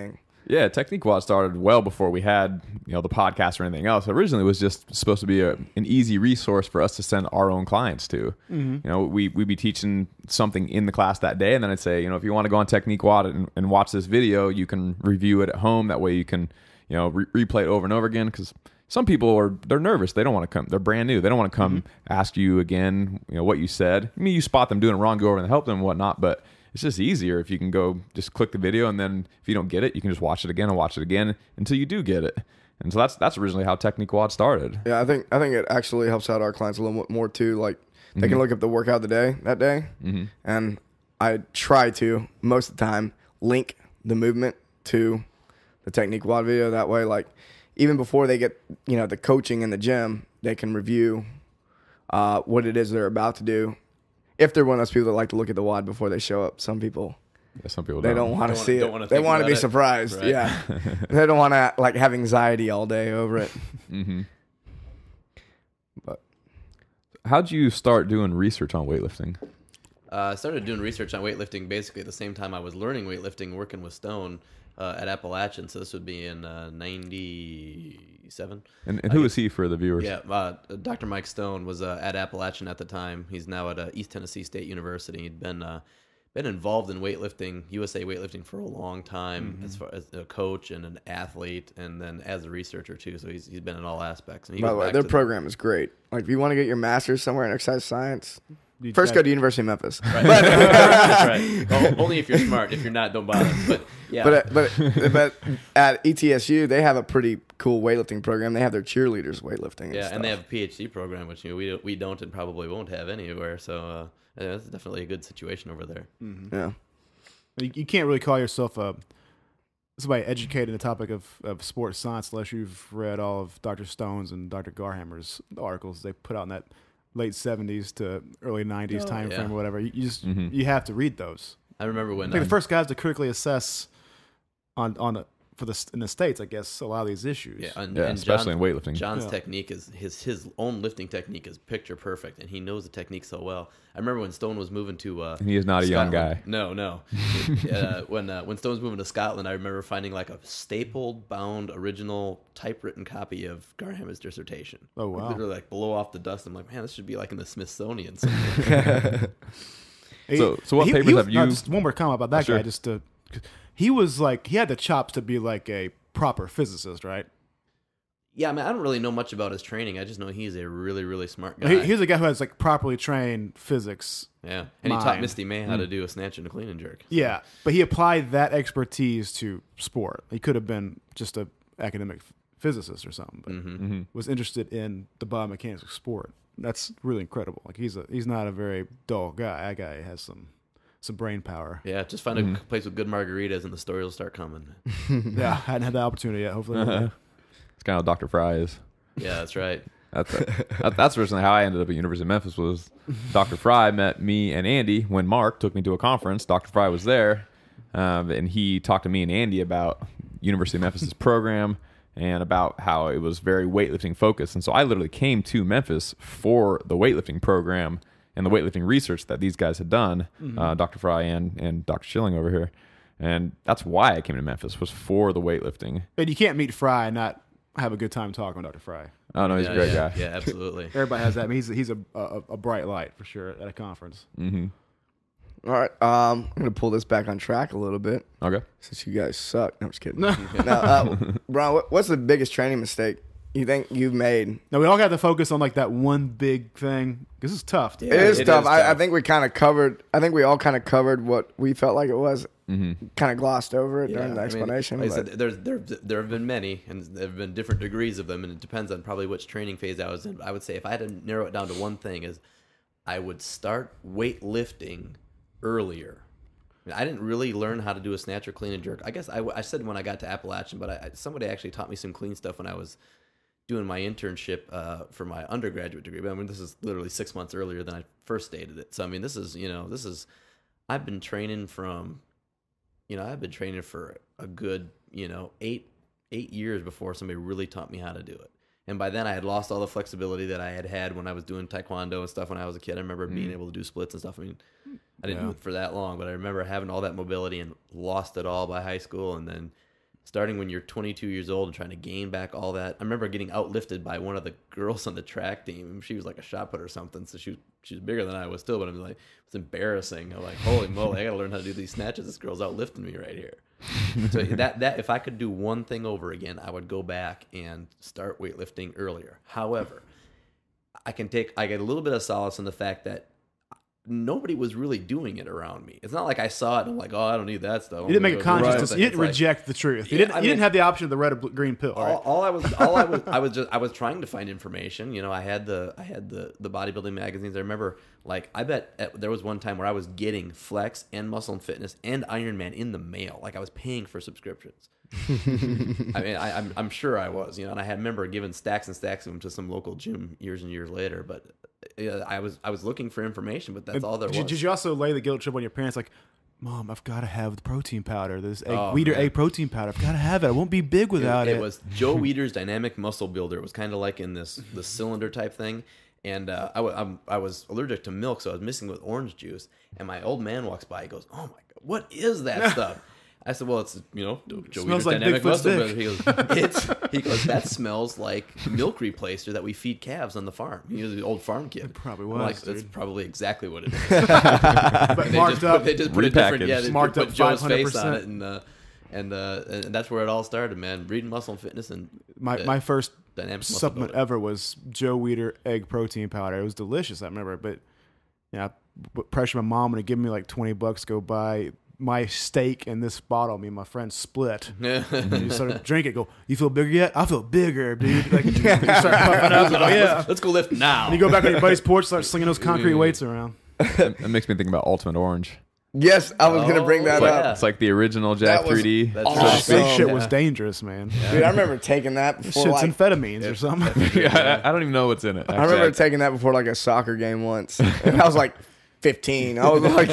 Yeah, Technique Quad started well before we had, the podcast or anything else. Originally, it was just supposed to be an easy resource for us to send our own clients to. We'd be teaching something in the class that day, and then I'd say, if you want to go on Technique Quad and watch this video, you can review it at home. That way you can, replay it over and over again, because some people they're nervous. They don't want to come. They're brand new. They don't want to come ask you again, what you said. I mean, you spot them doing it wrong, go over and help them and whatnot, but it's just easier if you can go just click the video, and then if you don't get it, you can just watch it again and watch it again until you do get it. And so that's originally how Technique Quad started. Yeah, I think it actually helps out our clients a little bit more too. Like they can look up the workout that day, and I try to most of the time link the movement to the Technique Quad video. That way, like even before they get the coaching in the gym, they can review what it is they're about to do. If they're one of those people that like to look at the WOD before they show up, some people they don't want to see it. They want to be surprised. Right. Yeah, they don't want to like have anxiety all day over it. But how'd you start doing research on weightlifting? I started doing research on weightlifting basically at the same time I was learning weightlifting, working with Stone at Appalachian. So this would be in 97. And who is he for the viewers? Yeah, Dr. Mike Stone was at Appalachian at the time. He's now at East Tennessee State University. He'd been involved in weightlifting, USA weightlifting, for a long time, as far as a coach and an athlete, and then as a researcher too. So he's been in all aspects. And by the way, their program is great. Like if you want to get your master's somewhere in exercise science, first go to University of Memphis. Right. That's right. Well, only if you're smart. If you're not, don't bother. But yeah. But at ETSU, they have a pretty cool weightlifting program. They have their cheerleaders weightlifting. And they have a PhD program, which we don't and probably won't have anywhere. So that's definitely a good situation over there. Yeah. You can't really call yourself somebody educated in the topic of sports science unless you've read all of Dr. Stone's and Dr. Garhammer's articles they put out in that late 70s to early 90s time frame or whatever. You just you have to read those. I remember when the first guys to critically assess in the States, I guess, a lot of these issues. Yeah, and especially in weightlifting. John's technique is his own lifting technique is picture perfect, and he knows the technique so well. I remember when Stone was moving to he is not a young guy. No. When Stone was moving to Scotland, I remember finding like a stapled bound original typewritten copy of Garhammer's dissertation. Oh wow! Like, literally like blow off the dust. I'm like, man, this should be like in the Smithsonian. So what papers have you? Just one more comment about that guy. Just to. He was like, he had the chops to be like a proper physicist, right? Yeah, I mean, I don't really know much about his training. I just know he's a really, really smart guy. He's a guy who has like properly trained physics. Yeah, and he taught Misty May how to do a snatch and a clean and jerk. So. Yeah, but he applied that expertise to sport. He could have been just an academic physicist or something, but was interested in the biomechanics of sport. That's really incredible. Like he's not a very dull guy. That guy has some brain power. Yeah, just find a place with good margaritas and the story will start coming. Yeah, I hadn't had that opportunity yet. Hopefully. It's kind of Dr. Fry is. Yeah, that's right. That's originally how I ended up at University of Memphis. Was Dr. Fry met me and Andy when Mark took me to a conference. Dr. Fry was there, and he talked to me and Andy about University of Memphis' program and about how it was very weightlifting focused. And so I literally came to Memphis for the weightlifting program and the weightlifting research that these guys had done, Dr. Fry and Dr. Schilling over here. And that's why I came to Memphis, was for the weightlifting. But you can't meet Fry and not have a good time talking with Dr. Fry. Oh, no, he's a great guy. Yeah, absolutely. Everybody has that. I mean, he's a bright light for sure at a conference. All right, I'm going to pull this back on track a little bit. Okay. Since you guys suck. No, I'm just kidding. Now, Brian, what's the biggest training mistake you think you've made? No, we all got to focus on like that one big thing because it's tough. Yeah, it is tough. I think we kind of covered. I think we all kind of covered what we felt like it was. Kind of glossed over it during the explanation. Like I said, there have been many, and there have been different degrees of them, and it depends on probably which training phase I was in. I would say if I had to narrow it down to one thing, is I would start weightlifting earlier. I mean, I didn't really learn how to do a snatch or clean and jerk. I guess I said when I got to Appalachian, but somebody actually taught me some clean stuff when I was doing my internship for my undergraduate degree. But I mean, this is literally 6 months earlier than I first stated it. So I mean, this is I've been training for a good 8 years before somebody really taught me how to do it. And by then I had lost all the flexibility that I had when I was doing taekwondo and stuff when I was a kid. I remember being able to do splits and stuff. I mean, I didn't do it for that long, but I remember having all that mobility and lost it all by high school, and then starting when you're 22 years old and trying to gain back all that. I remember getting outlifted by one of the girls on the track team. She was like a shot put or something, so she was bigger than I was still, but I'm like, it's embarrassing. I'm like, holy moly, I got to learn how to do these snatches. This girl's outlifting me right here. So that if I could do one thing over again, I would go back and start weightlifting earlier. However, I get a little bit of solace in the fact that nobody was really doing it around me. It's not like I saw it and I'm like, oh, I don't need that stuff. You didn't make a conscious decision. You didn't reject the truth. You didn't have the option of the red or green pill. Right? I was trying to find information. You know, I had the bodybuilding magazines. I remember, like, I bet there was one time where I was getting Flex and Muscle and Fitness and Iron Man in the mail. Like, I was paying for subscriptions. I mean, I'm sure I was, you know, and I remember giving stacks and stacks of them to some local gym years and years later. But I was looking for information, but that's all there was. Did you also lay the guilt trip on your parents, like, Mom, I've got to have the protein powder. This Weider egg protein powder. I've got to have it. I won't be big without it. It was Joe Weider's Dynamic Muscle Builder. It was kind of like in the cylinder type thing. And I was allergic to milk, so I was mixing with orange juice. And my old man walks by. He goes, "Oh my God, what is that stuff?" I said, "Well, it's, you know, Joe Weider's like Dynamic Bigfoot's Muscle Builder." He goes, "That smells like milk replacer that we feed calves on the farm." He was the old farm kid. It probably was. I'm like, that's probably exactly what it is. But marked up. They just put a different, they marked put up Joe's face 500%. on it, and that's where it all started, man. Reading Muscle and Fitness and My first Dynamic Muscle supplement Builder. ever was Joe Weider egg protein powder. It was delicious, I remember. But yeah, I pressured my mom to give me like $20 to go buy my steak and this bottle. Me and my friend split. And you sort of drink it. Go, you feel bigger yet? I feel bigger, dude. Like, you start puffing up. Oh, yeah. Let's go lift now. And you go back on your buddy's porch, start slinging those concrete weights around. It makes me think about Ultimate Orange. Yes, I was gonna bring that up. It's like the original Jack That was 3D. That's awesome. Big shit was dangerous, man. Dude, I remember taking that before Shit's like amphetamines or something. Yeah, I don't even know what's in it. I remember taking that before like a soccer game once, and I was like 15. I was like,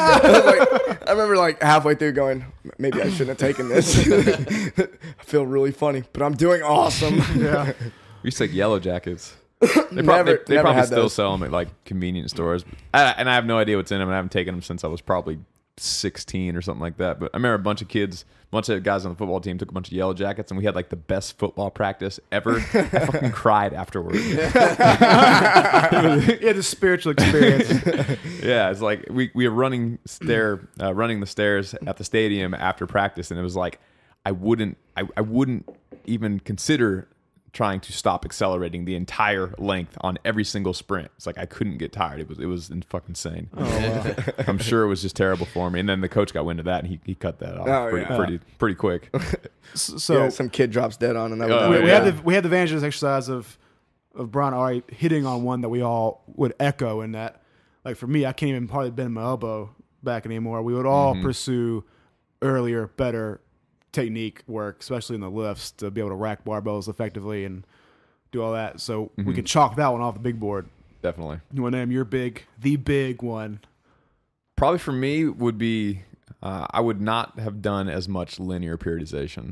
I remember like halfway through going, maybe I shouldn't have taken this. I feel really funny, but I'm doing awesome. Yeah. We used to take Yellow Jackets. They Never probably had still those. sell them at like convenience stores. And I have no idea what's in them. And I haven't taken them since I was probably 16 or something like that. But I remember a bunch of guys on the football team took a bunch of Yellow Jackets, and we had like the best football practice ever. I fucking cried afterwards. Yeah, the spiritual experience. Yeah, it's like we were running the stairs at the stadium after practice, and it was like I wouldn't even consider trying to stop accelerating the entire length on every single sprint. It's like I couldn't get tired. It was fucking insane. Oh, wow. I'm sure it was just terrible for me. And then the coach got wind of that, and he cut that off pretty quick. So yeah, some kid drops dead on, and that Oh, was we had the advantage of this exercise of Brian already hitting on one that we all would echo in that. Like for me, I can't even hardly bend my elbow back anymore. We would all pursue earlier, better technique work, especially in the lifts, to be able to rack barbells effectively and do all that. So we can chalk that one off the big board. Definitely. You want to name the big one? Probably for me would be I would not have done as much linear periodization.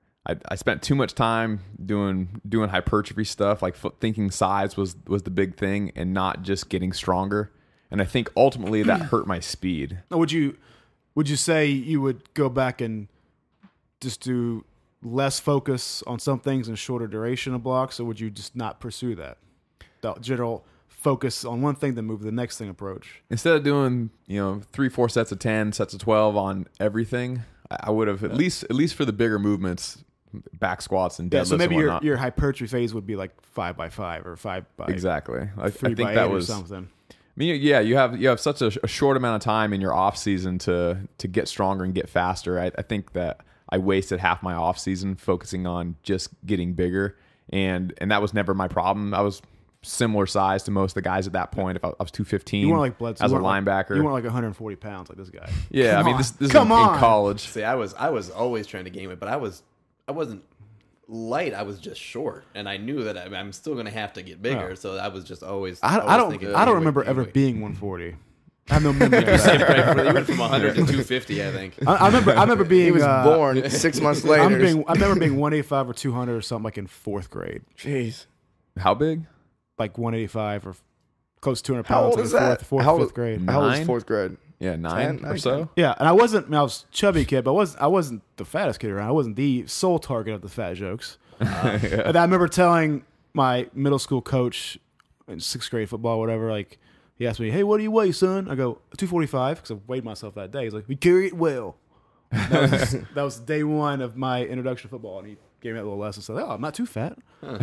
I spent too much time doing hypertrophy stuff, like thinking size was the big thing and not just getting stronger. And I think ultimately that hurt my speed. Now, would you say you would go back and just do less focus on some things and shorter duration of blocks, or would you just not pursue that? The general focus on one thing, then move to the next thing approach. Instead of doing 3-4 sets of 10, sets of 12 on everything, I would have at least for the bigger movements, back squats and deadlifts. Yeah, so maybe and whatnot. your hypertrophy phase would be like 5x5 or 5x exactly. I 3 think by that 8 was or something. I mean, yeah, you have such a short amount of time in your off season to get stronger and get faster. I think that I wasted half my off season focusing on just getting bigger, and that was never my problem. I was similar size to most of the guys at that point. If I was 215, You weren't like Bledsoe. as a You weren't linebacker. You weren't like 140 pounds like this guy. Yeah, Come I mean on. this is Come in on. college. See, I was always trying to gain weight, but I wasn't light. I was just short, and I knew that I'm still going to have to get bigger. Oh. So I was just always. I don't thinking, remember ever being 140. I have no memory of You that. went from 100 to 250, I think. I remember being He was born 6 months later. I remember being 185 or 200 or something like in 4th grade. Jeez. How big? Like 185 or close to 200 How pounds. old like is in that? Fourth, How old- fifth grade. How old is Nine? fourth grade? Yeah, 9 or so. Yeah, and I was a chubby kid, but I wasn't the fattest kid around. I wasn't the sole target of the fat jokes. And I remember telling my middle school coach in 6th grade football, whatever, like, he asked me, "Hey, what do you weigh, son?" I go, 245, because I weighed myself that day. He's like, "We carry it well." That was day one of my introduction to football, and he gave me that little lesson. So, I'm not too fat.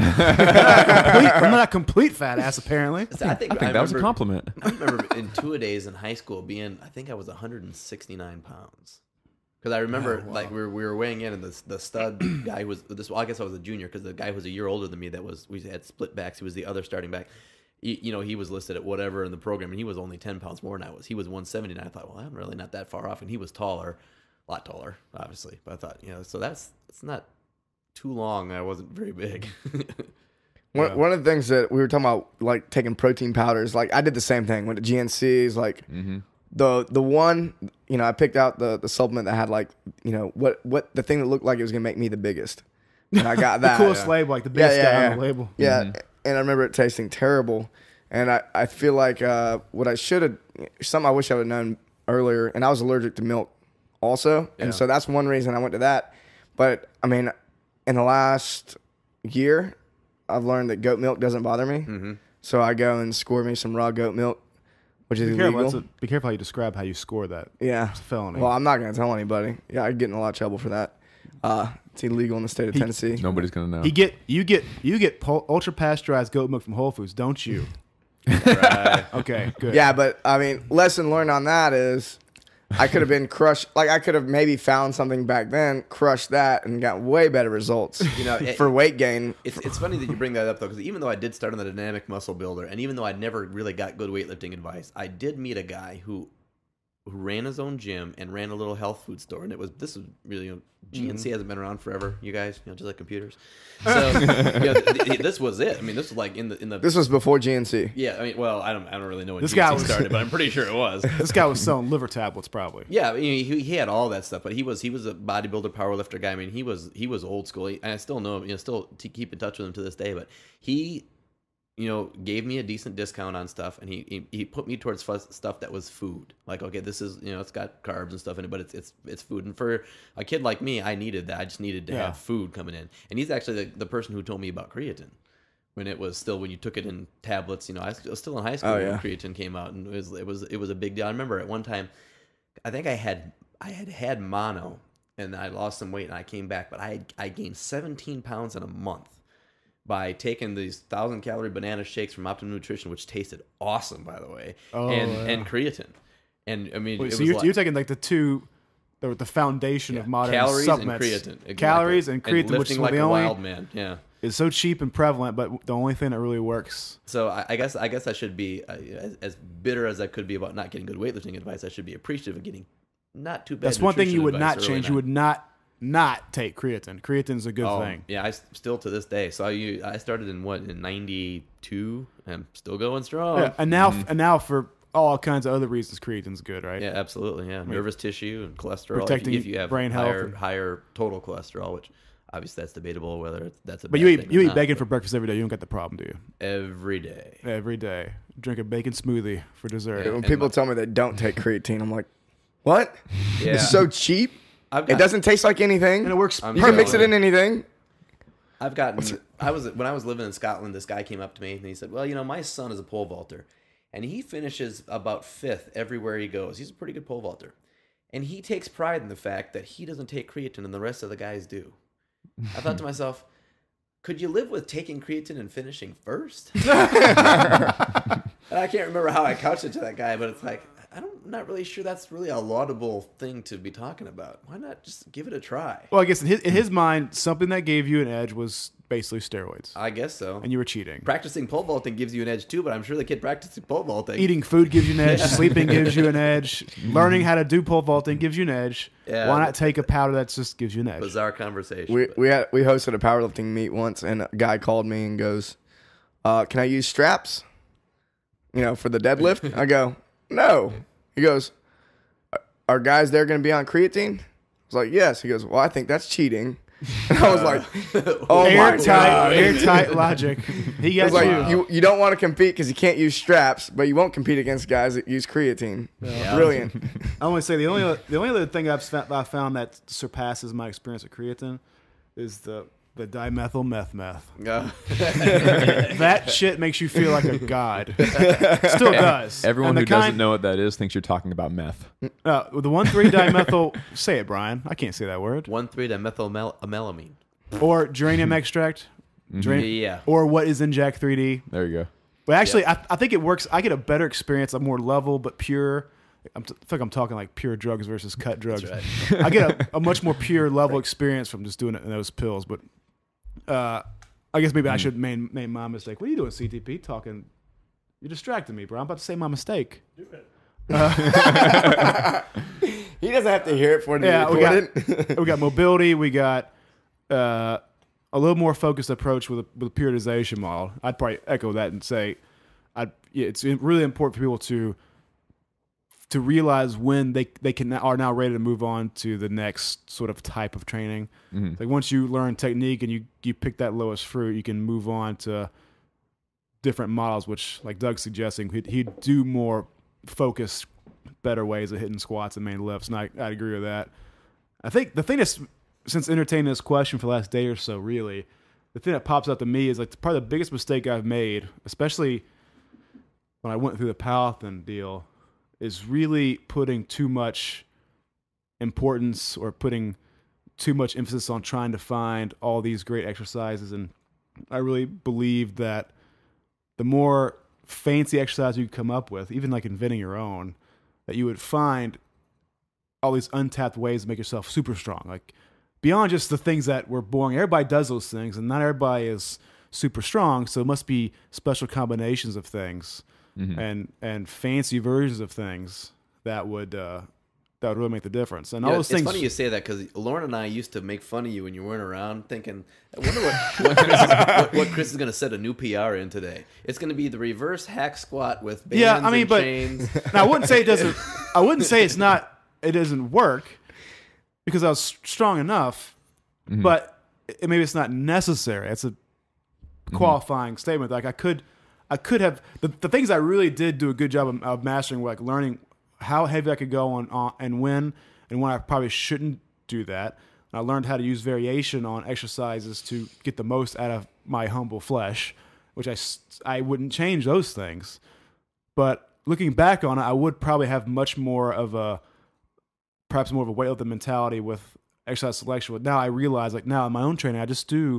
I'm not a complete fat ass, apparently. I think that was a compliment. I remember in two-a-days in high school I think I was 169 pounds. Because I remember, like, we were weighing in, and the stud guy was this. Well, I guess I was a junior because the guy who was a year older than me. We had split backs. He was the other starting back. He was listed at whatever in the program, and he was only 10 pounds more than I was. He was 179. I thought, well, I'm really not that far off, and he was taller, a lot taller, obviously. But I thought, so it's not too long. I wasn't very big. One of the things that we were talking about, like taking protein powders, like I did the same thing. Went to GNC's, like the one, I picked out the supplement that had like, what the thing that looked like it was gonna make me the biggest, and I got that. The coolest label, like the biggest guy on the label. Yeah, and I remember it tasting terrible, and I feel like what I should have, something I wish I would have known earlier, and I was allergic to milk also, and so that's one reason I went to that. But I mean, in the last year, I've learned that goat milk doesn't bother me. So I go and score me some raw goat milk, which is illegal. Be careful how you describe how you score that. Yeah. It's a felony. Well, I'm not going to tell anybody. Yeah, I'd get in a lot of trouble for that. It's illegal in the state of Tennessee. Nobody's going to know. You get ultra pasteurized goat milk from Whole Foods, don't you? Right. Okay, good. Yeah, but I mean, lesson learned on that is I could have been crushed. Like I could have maybe found something back then, crushed that, and got way better results. For weight gain. It's funny that you bring that up though, because even though I did start on the dynamic muscle builder, and even though I never really got good weightlifting advice, I did meet a guy who ran his own gym and ran a little health food store, and this was really GNC hasn't been around forever, you guys, just like computers. So this was it. I mean, this was like in the. This was before GNC. Yeah, I mean, well, I don't really know when This GNC guy started, but I'm pretty sure it was. This guy was selling liver tablets, probably. Yeah, I mean, he had all that stuff, but he was a bodybuilder, powerlifter guy. I mean, he was old school, and I still know him. Still to keep in touch with him to this day. But he, gave me a decent discount on stuff, and he put me towards stuff that was food. Like, okay, this is it's got carbs and stuff in it, but it's food. And for a kid like me, I needed that. I just needed to have food coming in. And he's actually the person who told me about creatine. When you took it in tablets, I was still in high school when creatine came out, and it was a big deal. I remember at one time, I think I had mono, and I lost some weight, and I came back, but I gained 17 pounds in a month by taking these 1,000-calorie banana shakes from Optimum Nutrition, which tasted awesome, by the way, and creatine. And I mean, you're taking like the foundation of modern calories supplements. And creatine. Exactly. Calories and creatine, and which is like the a only wild man. Yeah. It's so cheap and prevalent, but the only thing that really works. So I guess I should be as bitter as I could be about not getting good weightlifting advice. I should be appreciative of getting not too bad. That's one thing you would not advice change. You would not take creatine. Creatine's a good thing. Yeah, I still to this day. So I started in 92. I'm still going strong. Yeah, and now for all kinds of other reasons, creatine's good, right? Yeah, absolutely. Yeah, nervous tissue and cholesterol. Protecting if you have brain health, higher total cholesterol, which obviously that's debatable whether that's a. But bad you thing eat or not, bacon for breakfast every day. You don't get the problem, do you? every day. Every day, drink a bacon smoothie for dessert. When people tell me they don't take creatine, I'm like, what? Yeah. It's so cheap. It doesn't taste like anything. And it works. You can mix it in anything. I've gotten. When I was living in Scotland, this guy came up to me and he said, "Well, my son is a pole vaulter, and he finishes about 5th everywhere he goes. He's a pretty good pole vaulter, and he takes pride in the fact that he doesn't take creatine and the rest of the guys do." I thought to myself, could you live with taking creatine and finishing first? And I can't remember how I couched it to that guy, but it's like, I'm not really sure that's really a laudable thing to be talking about. Why not just give it a try? Well, I guess in his mind, something that gave you an edge was basically steroids. I guess so. And you were cheating. Practicing pole vaulting gives you an edge too, but I'm sure the kid practicing pole vaulting. Eating food gives you an edge. Sleeping gives you an edge. Learning how to do pole vaulting gives you an edge. Yeah, why not take a powder that just gives you an edge? Bizarre conversation. We hosted a powerlifting meet once, and a guy called me and goes, "Can I use straps? For the deadlift?" I go, "No." He goes, "Are guys there going to be on creatine?" I was like, "Yes." He goes, "Well, I think that's cheating." And I was like, oh my God. Airtight logic. He got It's like you don't want to compete because you can't use straps, but you won't compete against guys that use creatine. Yeah. Brilliant. I want to say the only other thing I found that surpasses my experience with creatine is the dimethyl meth. Yeah. That shit makes you feel like a god. Still does. Everyone who doesn't know what that is thinks you're talking about meth. The 1,3-dimethyl. Say it, Brian. I can't say that word. 1,3-dimethylamelamine. Or geranium extract. Yeah. Or what is in Jack 3D. There you go. But actually, I think it works. I get a better experience, a more level but pure. I feel like I'm talking like pure drugs versus cut drugs. That's right. I get a much more pure level experience from just doing it in those pills. But I guess maybe I should name my mistake. What are you doing, CTP? Talking. You're distracting me, bro. I'm about to say my mistake. He doesn't have to hear it for it to be recorded. We got mobility. We got a little more focused approach with a periodization model. I'd probably echo that and say, it's really important for people to realize when they are now ready to move on to the next sort of type of training. Mm-hmm. Like once you learn technique and you pick that lowest fruit, you can move on to different models, which like Doug's suggesting, he'd do more focused, better ways of hitting squats and main lifts. And I'd agree with that. I think the thing that's, since entertaining this question for the last day or so, really, the thing that pops up to me is like probably the biggest mistake I've made, especially when I went through the powerlifting deal, is really putting too much importance or putting too much emphasis on trying to find all these great exercises. And I really believe that the more fancy exercise you come up with, even like inventing your own, that you would find all these untapped ways to make yourself super strong. Like beyond just the things that were boring. Everybody does those things and not everybody is super strong. So it must be special combinations of things. Mm-hmm. and fancy versions of things that would really make the difference. And all those things. It's funny you say that because Lauren and I used to make fun of you when you weren't around, thinking, I wonder what Chris is going to set a new PR in today. It's going to be the reverse hack squat with bands and chains. Now I wouldn't say it doesn't. I wouldn't say it's not. It doesn't work because I was strong enough, but maybe it's not necessary. It's a qualifying statement. Like I could have the things I really did do a good job of mastering were like learning how heavy I could go on and when I probably shouldn't do that. And I learned how to use variation on exercises to get the most out of my humble flesh, which I wouldn't change those things. But looking back on it, I would probably have perhaps more of a weightlifting mentality with exercise selection. But now I realize, like now in my own training, I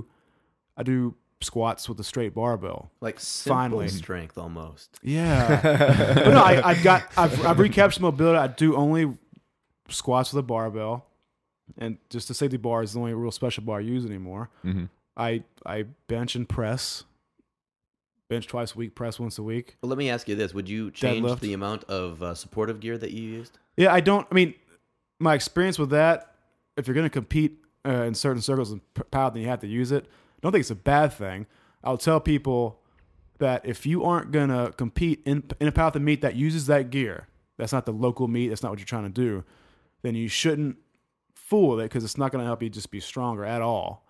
do squats with a straight barbell, like simple strength almost. Yeah, but no, I've recaptured mobility. I do only squats with a barbell, and just the safety bar is the only real special bar I use anymore. Mm-hmm. I bench and press. Bench twice a week, press once a week. Well, let me ask you this: would you change Deadlift. the amount of supportive gear that you used? Yeah, I don't. I mean, my experience with that, if you're going to compete in certain circles in powerlifting, you have to use it. I don't think it's a bad thing. I'll tell people that if you aren't going to compete in a powerlifting meet that uses that gear, that's not the local meet, that's not what you're trying to do, then you shouldn't fool with it because it's not going to help you just be stronger at all.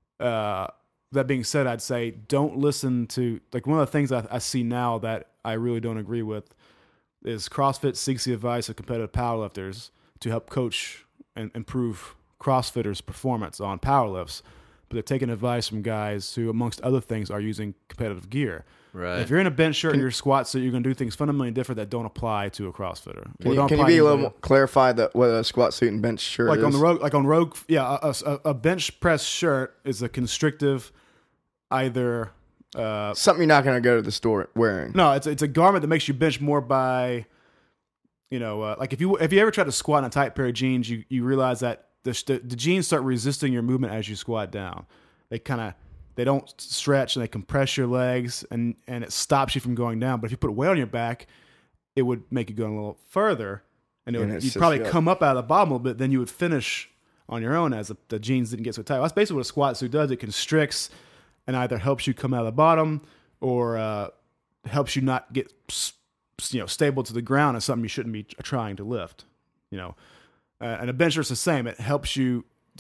That being said, I'd say don't listen to, like one of the things I see now that I really don't agree with is CrossFit seeks the advice of competitive powerlifters to help coach and improve CrossFitters' performance on powerlifts. But they're taking advice from guys who, amongst other things, are using competitive gear. Right. If you're in a bench shirt and your squat suit, you're going to do things fundamentally different that don't apply to a CrossFitter. Can you be a little more clarify what a squat suit and bench shirt like is? on Rogue, yeah, a bench press shirt is a constrictive, either something you're not going to go to the store wearing. No, it's a garment that makes you bench more by, like if you ever try to squat in a tight pair of jeans, you realize that the jeans start resisting your movement as you squat down. They don't stretch and they compress your legs and it stops you from going down. But if you put weight on your back, it would make you go a little further and you'd probably come up out of the bottom a little bit. Then you would finish on your own as the jeans didn't get so tight. Well, that's basically what a squat suit does. It constricts and either helps you come out of the bottom or helps you not get stable to the ground as something you shouldn't be trying to lift. And a bench is the same. It helps you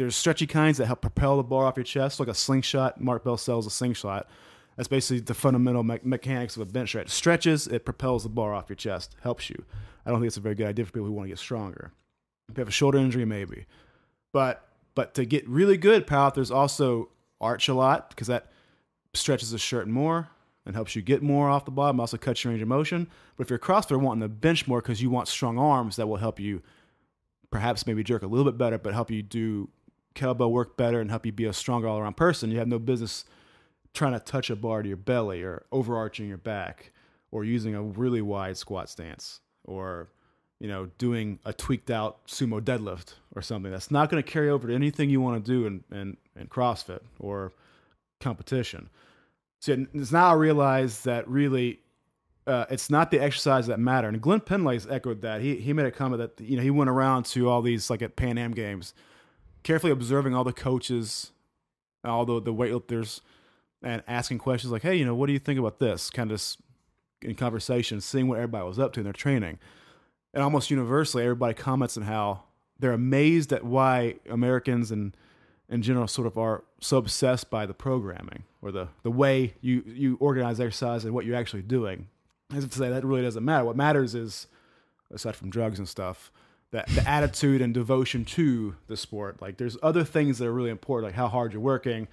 there's stretchy kinds that help propel the bar off your chest, like a slingshot. Mark Bell sells a slingshot. That's basically the fundamental mechanics of a bench stretch. Stretches, it propels the bar off your chest, helps you. I don't think it's a very good idea for people who want to get stronger. If you have a shoulder injury, maybe. But to get really good powerlifters also arch a lot, because that stretches the shirt more and helps you get more off the bottom, also cuts your range of motion. But if you're a CrossFitter wanting to bench more because you want strong arms, that will help you perhaps maybe jerk a little bit better, but help you do kettlebell work better and help you be a stronger all-around person. You have no business trying to touch a bar to your belly or overarching your back or using a really wide squat stance or, doing a tweaked out sumo deadlift or something. That's not going to carry over to anything you want to do in CrossFit or competition. So it's now I realize that really it's not the exercise that matter. And Glenn Penley's echoed that. He made a comment that he went around to all these, like at Pan Am Games, carefully observing all the coaches, all the weightlifters, and asking questions like, hey, what do you think about this? Kind of in conversation, seeing what everybody was up to in their training. And almost universally, everybody comments on how they're amazed at why Americans and in general sort of are so obsessed by the programming or the way you organize exercise and what you're actually doing. As if to say that really doesn't matter. What matters is, aside from drugs and stuff, that the attitude and devotion to the sport. Like there's other things that are really important, like how hard you're working,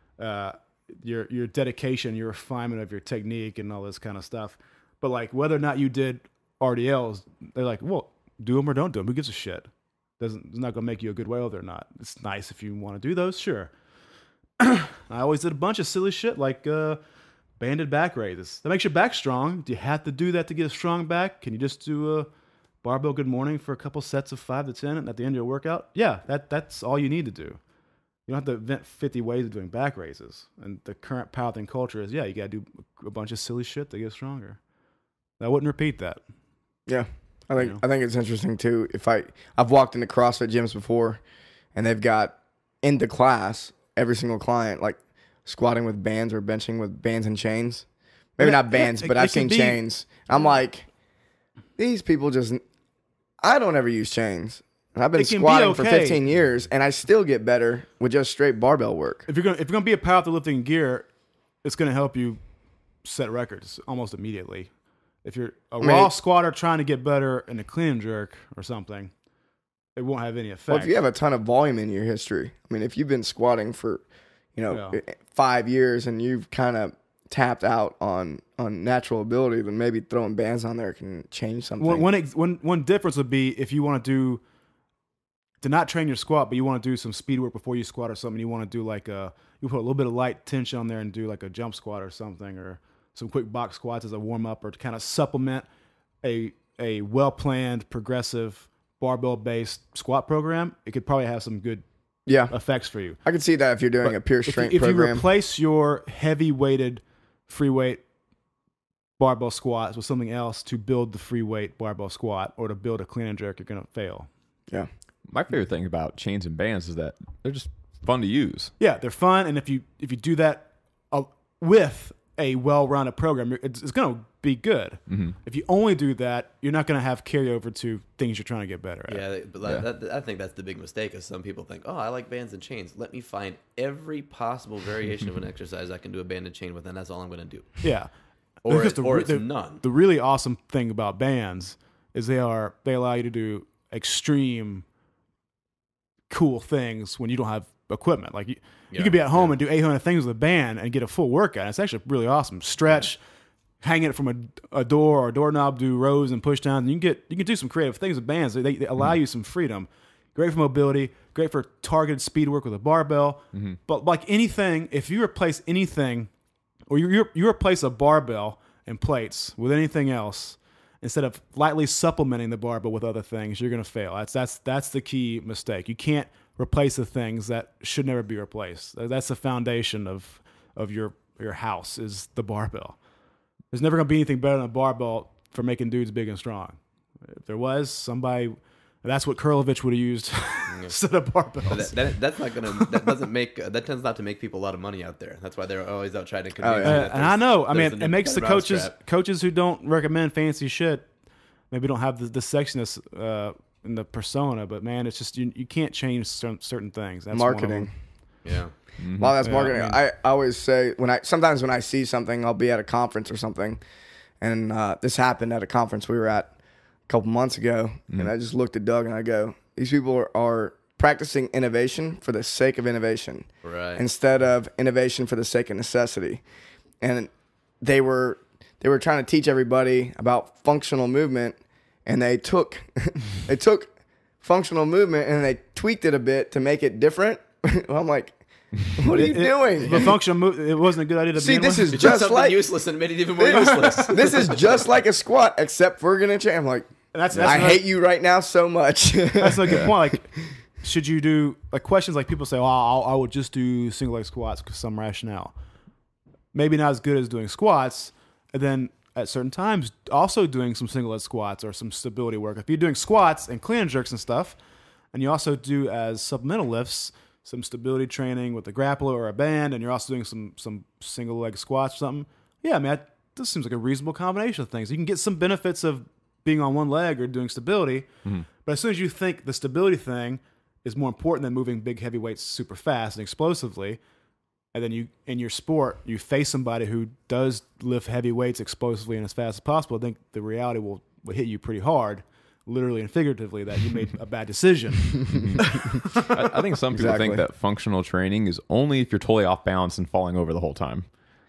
your dedication, your refinement of your technique and all this kind of stuff. But like whether or not you did RDLs, they're like, well, do them or don't do them. Who gives a shit? It's not going to make you a good weightlifter or not. It's nice if you want to do those, sure. I always did a bunch of silly shit like banded back raises. That makes your back strong. Do you have to do that to get a strong back? Can you just do a barbell good morning for a couple sets of 5 to 10 and at the end of your workout? Yeah, that's all you need to do. You don't have to invent 50 ways of doing back raises. And the current powerlifting culture is, you got to do a bunch of silly shit to get stronger. I wouldn't repeat that. Yeah. I think it's interesting too. I've walked into CrossFit gyms before, and they've got into class every single client like squatting with bands or benching with bands and chains. Maybe not bands, but I've seen chains. I'm like, these people I don't ever use chains. And I've been squatting for 15 years, and I still get better with just straight barbell work. If you're gonna be a powerlifter lifting gear, it's gonna help you set records almost immediately. If you're a raw squatter trying to get better in a clean and jerk or something, it won't have any effect. Well, if you have a ton of volume in your history, if you've been squatting for, 5 years and you've kind of tapped out on natural ability, then maybe throwing bands on there can change something. One difference would be if you want to not train your squat, but you want to do some speed work before you squat or something. You want to do you put a little bit of light tension on there and do like a jump squat or something, or some quick box squats as a warm-up, or to kind of supplement a well-planned, progressive, barbell-based squat program. It could probably have some good effects for you. I could see that if you're doing a pure strength program. If you replace your heavy-weighted free weight barbell squats with something else to build the free weight barbell squat or to build a clean and jerk, you're going to fail. Yeah. My favorite thing about chains and bands is that they're just fun to use. Yeah, they're fun, and if you do that with a well-rounded program, it's going to be good. Mm-hmm. If you only do that, you're not going to have carryover to things you're trying to get better at. Yeah, but I think that's the big mistake, is some people think, I like bands and chains. Let me find every possible variation of an exercise I can do a band and chain with, and that's all I'm going to do. Yeah. Or it's none. The really awesome thing about bands is they allow you to do extreme cool things when you don't have equipment. Like you could be at home and do 800 things with a band and get a full workout. It's actually really awesome. Stretch, hang it from a door or a doorknob, do rows and push downs. And you can do some creative things with bands. They allow you some freedom. Great for mobility, great for targeted speed work with a barbell. Mm-hmm. But like anything, if you replace anything, or you replace a barbell and plates with anything else, instead of lightly supplementing the barbell with other things, you're going to fail. That's the key mistake. You can't replace the things that should never be replaced. That's the foundation of your house, is the barbell. There's never going to be anything better than a barbell for making dudes big and strong. If there was, somebody, that's what Kurlovich would have used instead of barbells. That tends not to make people a lot of money out there. That's why they're always out trying to convince you that and I know. It makes the coaches who don't recommend fancy shit maybe don't have the sexiness in the persona, but man, it's just you can't change certain things. That's one of Marketing. Yeah. Mm-hmm. Well, that's Yeah, marketing. I mean- I always say sometimes when I see something, I'll be at a conference or something, and this happened at a conference we were at a couple months ago, and I just looked at Doug and I go, these people are practicing innovation for the sake of innovation, Right. instead of innovation for the sake of necessity. And they were trying to teach everybody about functional movement, and they took functional movement and they tweaked it a bit to make it different. I'm like, what are you doing? The functional move, it wasn't a good idea to See, begin this with. is You took just something like useless and made it even more useless. this is just like a squat, except we're gonna change. I'm like, And that's I another- hate you right now so much. That's a good point. Like, should you do like questions like people say, "Oh, I would just do single leg squats because some rationale." Maybe not as good as doing squats, and then at certain times also doing some single leg squats or some stability work. If you're doing squats and clean and jerks and stuff, and you also do as supplemental lifts some stability training with a grappler or a band, and you're also doing some single leg squats or something. Yeah, man, this seems like a reasonable combination of things. You can get some benefits of being on one leg or doing stability, but as soon as you think the stability thing is more important than moving big heavy weights super fast and explosively, and then you in your sport you face somebody who does lift heavy weights explosively and as fast as possible, I think the reality will hit you pretty hard, literally and figuratively, that you made a bad decision. I think some people Exactly. think that functional training is only if you're totally off balance and falling over the whole time.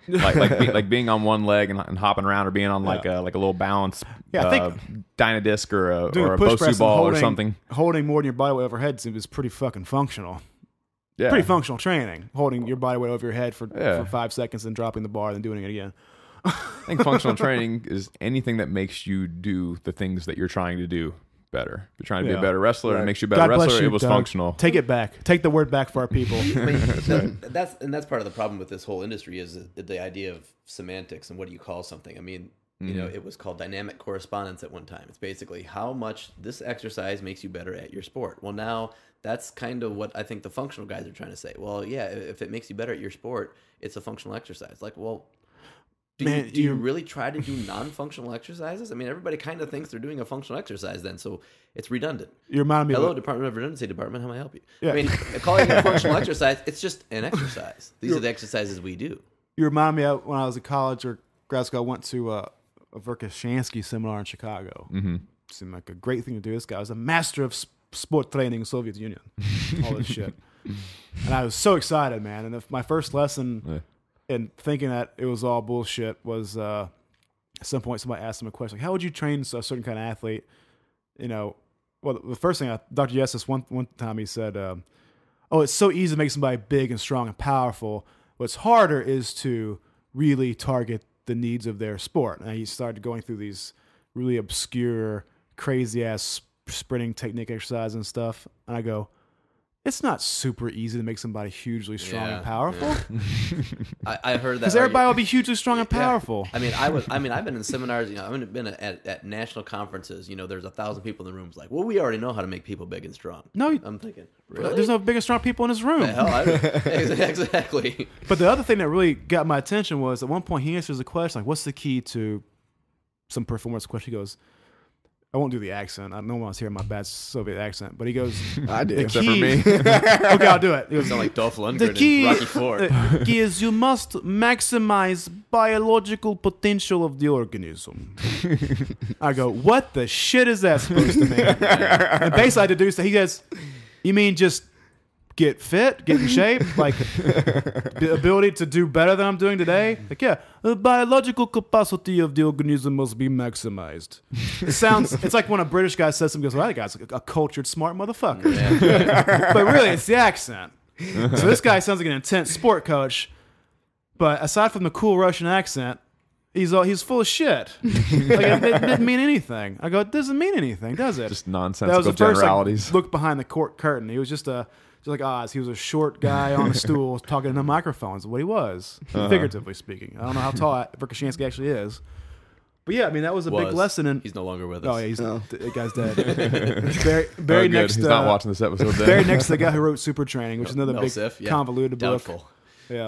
like being on one leg and hopping around, or being on like a little balance Yeah, I think Dynadisc or a doing a or a push press Bosu ball and or something. holding more than your body weight overhead is pretty fucking functional. Yeah, Pretty functional training, holding your body weight over your head for Yeah. 5 seconds and dropping the bar and then doing it again. I think functional training is anything that makes you do the things that you're trying to do better. If you're trying to be Yeah. a better wrestler and Right. it makes you a better God bless wrestler, you, it was Doug. functional. Take it back. Take the word back for our people. I mean, that's part of the problem with this whole industry is the idea of semantics and what do you call something. I mean, you know, it was called dynamic correspondence at one time. It's basically how much this exercise makes you better at your sport. Well, now that's kind of what I think the functional guys are trying to say. Well, yeah, if it makes you better at your sport, it's a functional exercise. Like, well, do you really try to do non-functional exercises? I mean, everybody kind of thinks they're doing a functional exercise then, so it's redundant. You remind me Hello, of Department of Redundancy Department. How may I help you? Yeah. I mean, calling it a functional exercise, it's just an exercise. These are the exercises we do. you remind me of when I was in college or grad school. I went to a Verkhoshansky seminar in Chicago. Mm-hmm. Seemed like a great thing to do. This guy was a master of sport training in the Soviet Union. All this shit. And I was so excited, man. And my first lesson in thinking that it was all bullshit was at some point somebody asked him a question like, how would you train a certain kind of athlete? You know, well, the first thing Dr. Yessis one time he said, oh, it's so easy to make somebody big and strong and powerful. What's harder is to really target the needs of their sport. And he started going through these really obscure, crazy-ass sprinting technique exercises and stuff. And I go, it's not super easy to make somebody hugely strong and powerful. Yeah. I heard that Because everybody will be hugely strong and Yeah. powerful. I mean, I've been in seminars. You know, I've been at national conferences. You know, there's 1,000 people in the rooms. Like, well, we already know how to make people big and strong. No, I'm thinking, really? there's no big and strong people in this room. The hell, exactly. But the other thing that really got my attention was at one point he answers a question like, what's the key to some performance question? He goes, I won't do the accent. I don't want to hear my bad Soviet accent. But he goes, I do. the Except for key- me. Okay, I'll do it. He goes, Sound like Dolph the Lundgren key, in Rocky IV. the key is you must maximize biological potential of the organism. I go, what the shit is that supposed to mean? And basically I deduced that he goes, you mean just get fit, get in shape, like the ability to do better than I'm doing today? Like, yeah, the biological capacity of the organism must be maximized. It's like when a British guy says something, goes, well, that guy's a cultured, smart motherfucker. Yeah. But really, it's the accent. So this guy sounds like an intense sport coach, but aside from the cool Russian accent, he's full of shit. Like, it didn't mean anything. I go, it doesn't mean anything, does it? Just That was nonsensical the first generalities. look behind the curtain. He was just like Oz. He was a short guy on a stool talking into microphones. What he was, figuratively speaking. I don't know how tall Verkhoshansky actually is, but yeah, I mean that was a big lesson. In He's no longer with us. oh yeah, the guy's dead. Oh, Very good. next. He's not watching this episode. Then. Very next to the guy who wrote Super Training, which is another Mel big Siff, yeah. convoluted book. Doubtful. Yeah.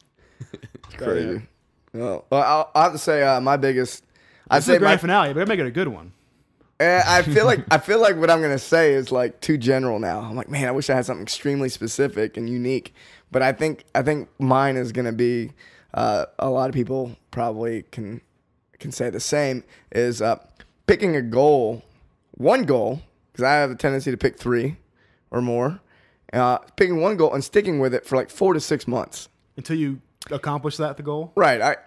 Crazy. Well, I'll have to say my biggest. I'd It's the say my grand finale, but make it a good one. I feel like what I'm gonna say is like too general now. I'm like, man, I wish I had something extremely specific and unique. But I think mine is gonna be a lot of people probably can say the same is picking a goal, one goal, because I have a tendency to pick 3 or more. Picking one goal and sticking with it for like 4 to 6 months Until you accomplish the goal. Right.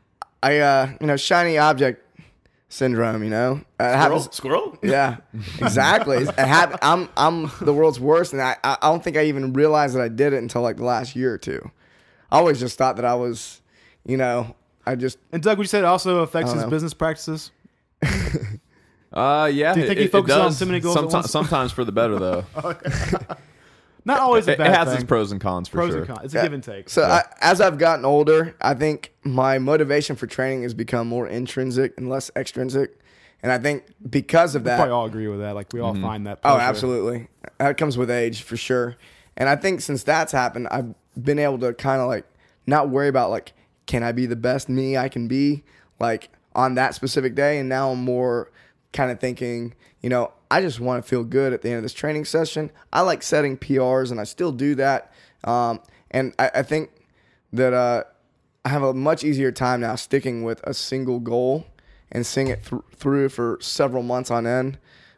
I shiny object syndrome. Squirrel? Yeah, exactly. I'm the world's worst, and I don't think I even realized that I did it until like the last year or two. I always just thought that I was, I just. And Doug, would you say it also affects his business practices? Yeah. Do you think he focuses on too many goals at once? Sometimes for the better, though. Not always a bad thing. It has its pros and cons for pros sure. And cons. It's a give and take. So as I've gotten older, I think my motivation for training has become more intrinsic and less extrinsic. And I think because of that, probably all agree with that. Like we all find that. Oh, pleasure. absolutely. That comes with age for sure. And I think since that's happened, I've been able to kind of like not worry about like, can I be the best me I can be like on that specific day? And now I'm more kind of thinking, I just want to feel good at the end of this training session. I like setting PRs, and I still do that. And I think that I have a much easier time now sticking with a single goal and seeing it through for several months on end.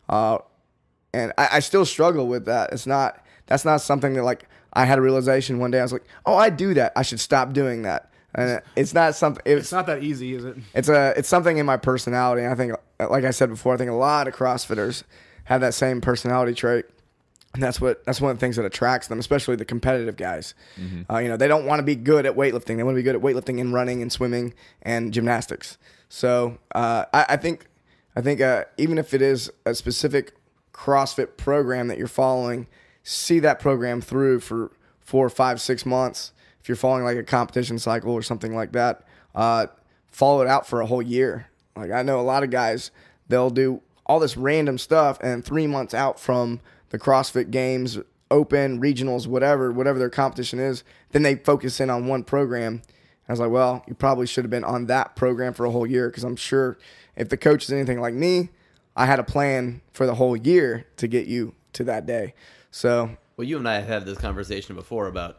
And I still struggle with that. That's not something that like I had a realization one day. I was like, oh, I do that. I should stop doing that. And it's not something. It's not that easy, is it? It's something in my personality. And I think, like I said before, I think a lot of CrossFitters have that same personality trait, and that's one of the things that attracts them, especially the competitive guys. Mm-hmm. They don't want to be good at weightlifting. They want to be good at weightlifting and running and swimming and gymnastics. So I think even if it is a specific CrossFit program that you're following, see that program through for 4, 5, 6 months. If you're following like a competition cycle or something like that, follow it out for a whole year. Like I know a lot of guys, they'll do all this random stuff, and 3 months out from the CrossFit Games, Open, Regionals, whatever their competition is, then they focus in on one program. I was like, well, you probably should have been on that program for a whole year, because I'm sure if the coach is anything like me, I had a plan for the whole year to get you to that day. So, well, you and I have had this conversation before about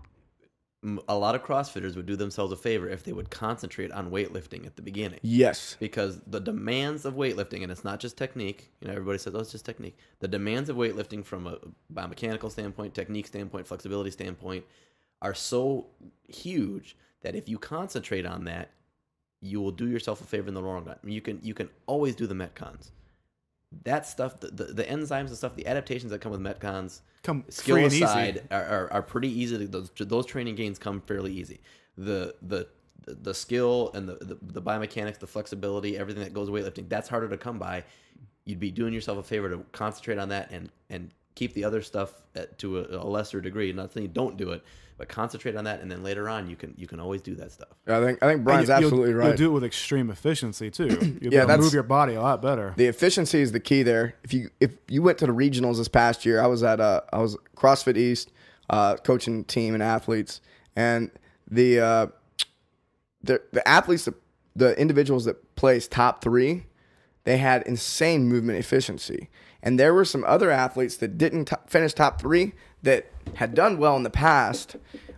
a lot of CrossFitters would do themselves a favor if they would concentrate on weightlifting at the beginning. Yes. Because the demands of weightlifting, and it's not just technique, everybody says, oh, it's just technique. The demands of weightlifting from a biomechanical standpoint, technique standpoint, flexibility standpoint are so huge that if you concentrate on that, you will do yourself a favor in the long run. I mean, you can always do the Metcons. That stuff, the enzymes and stuff, the adaptations that come with Metcons, skill aside, are pretty easy. Those training gains come fairly easy. The skill and the biomechanics, the flexibility, everything that goes with weightlifting, that's harder to come by. You'd be doing yourself a favor to concentrate on that and keep the other stuff to a lesser degree. Not saying you don't do it, but concentrate on that, and then later on you can always do that stuff. I think Brian's absolutely right. You'll do it with extreme efficiency too. You'll move your body a lot better. The efficiency is the key there. If you went to the regionals this past year, I was CrossFit East, coaching team and athletes, and the athletes, the individuals that placed top 3, they had insane movement efficiency. And there were some other athletes that didn't finish top 3 that had done well in the past,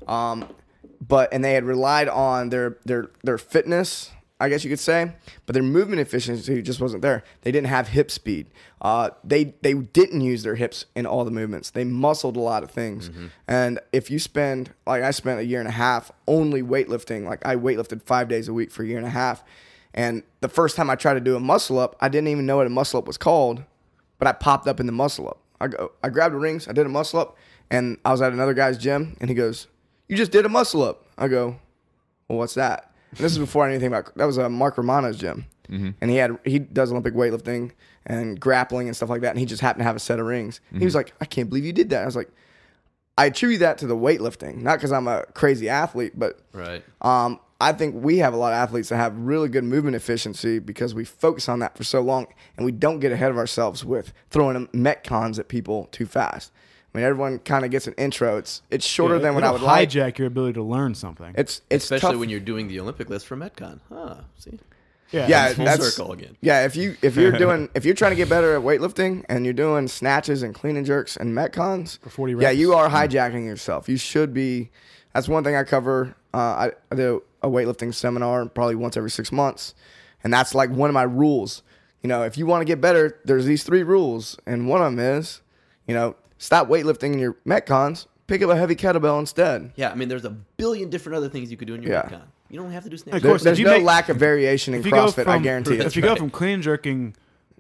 but they had relied on their fitness, I guess you could say, but their movement efficiency just wasn't there. They didn't have hip speed. They didn't use their hips in all the movements. They muscled a lot of things. Mm-hmm. And if you spend, like I spent a year and a half only weightlifting, like I weightlifted 5 days a week for a year and a half. And the first time I tried to do a muscle up, I didn't even know what a muscle up was called, but I popped up in the muscle up. I grabbed the rings, I did a muscle up, and I was at another guy's gym, and he goes, "You just did a muscle up." I go, "Well, what's that?" And this is before anything about that was Mark Romano's gym, mm-hmm. and he does Olympic weightlifting and grappling and stuff like that, and he just happened to have a set of rings. Mm-hmm. He was like, "I can't believe you did that." I was like, I attribute that to the weightlifting, not because I'm a crazy athlete, but right. I think we have a lot of athletes that have really good movement efficiency because we focus on that for so long, and we don't get ahead of ourselves with throwing Metcons at people too fast. I mean, everyone kind of gets an intro. It's shorter than what I would like. Hijack your ability to learn something. It's especially tough. when you're doing the Olympic list for Metcon. See. Yeah, Full that's circle again. Yeah, if you're trying to get better at weightlifting and you're doing snatches and clean and jerks and metcons, For 40 yeah, reps. you are hijacking yourself. You should be. That's one thing I cover. I do a weightlifting seminar probably once every 6 months, and that's like one of my rules. You know, if you want to get better, there's these 3 rules, and one of them is, you know, stop weightlifting in your metcons. Pick up a heavy kettlebell instead. Yeah, I mean, there's a billion different other things you could do in your Metcon. You don't have to do snatch. Of course, There's if you no make- lack of variation in If you go CrossFit, I guarantee If it. you go from clean and jerking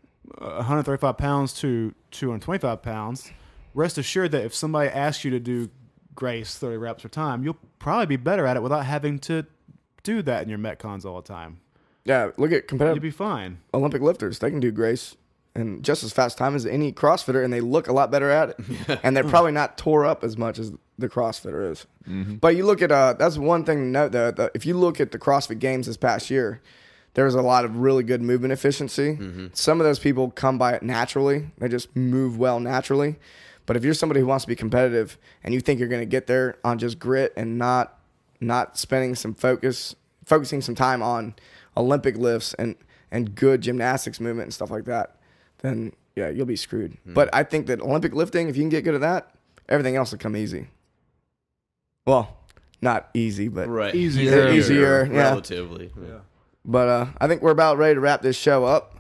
135 pounds to 225 pounds, rest assured that if somebody asks you to do Grace 30 reps per time, you'll probably be better at it without having to do that in your metcons all the time. Yeah, look at You'd competitive be fine. Olympic lifters. They can do Grace in just as fast time as any CrossFitter, and they look a lot better at it. And they're probably not tore up as much as the CrossFitter is. But you look at that's one thing to note though. If you look at the CrossFit Games this past year, there was a lot of really good movement efficiency. Some of those people come by it naturally; they just move well naturally. But if you're somebody who wants to be competitive and you think you're going to get there on just grit and not spending focusing some time on Olympic lifts and good gymnastics movement and stuff like that, then yeah, you'll be screwed. But I think that Olympic lifting, if you can get good at that, everything else will come easy. Well, not easy, but Right. Easier, yeah. Relatively. Yeah. But I think we're about ready to wrap this show up.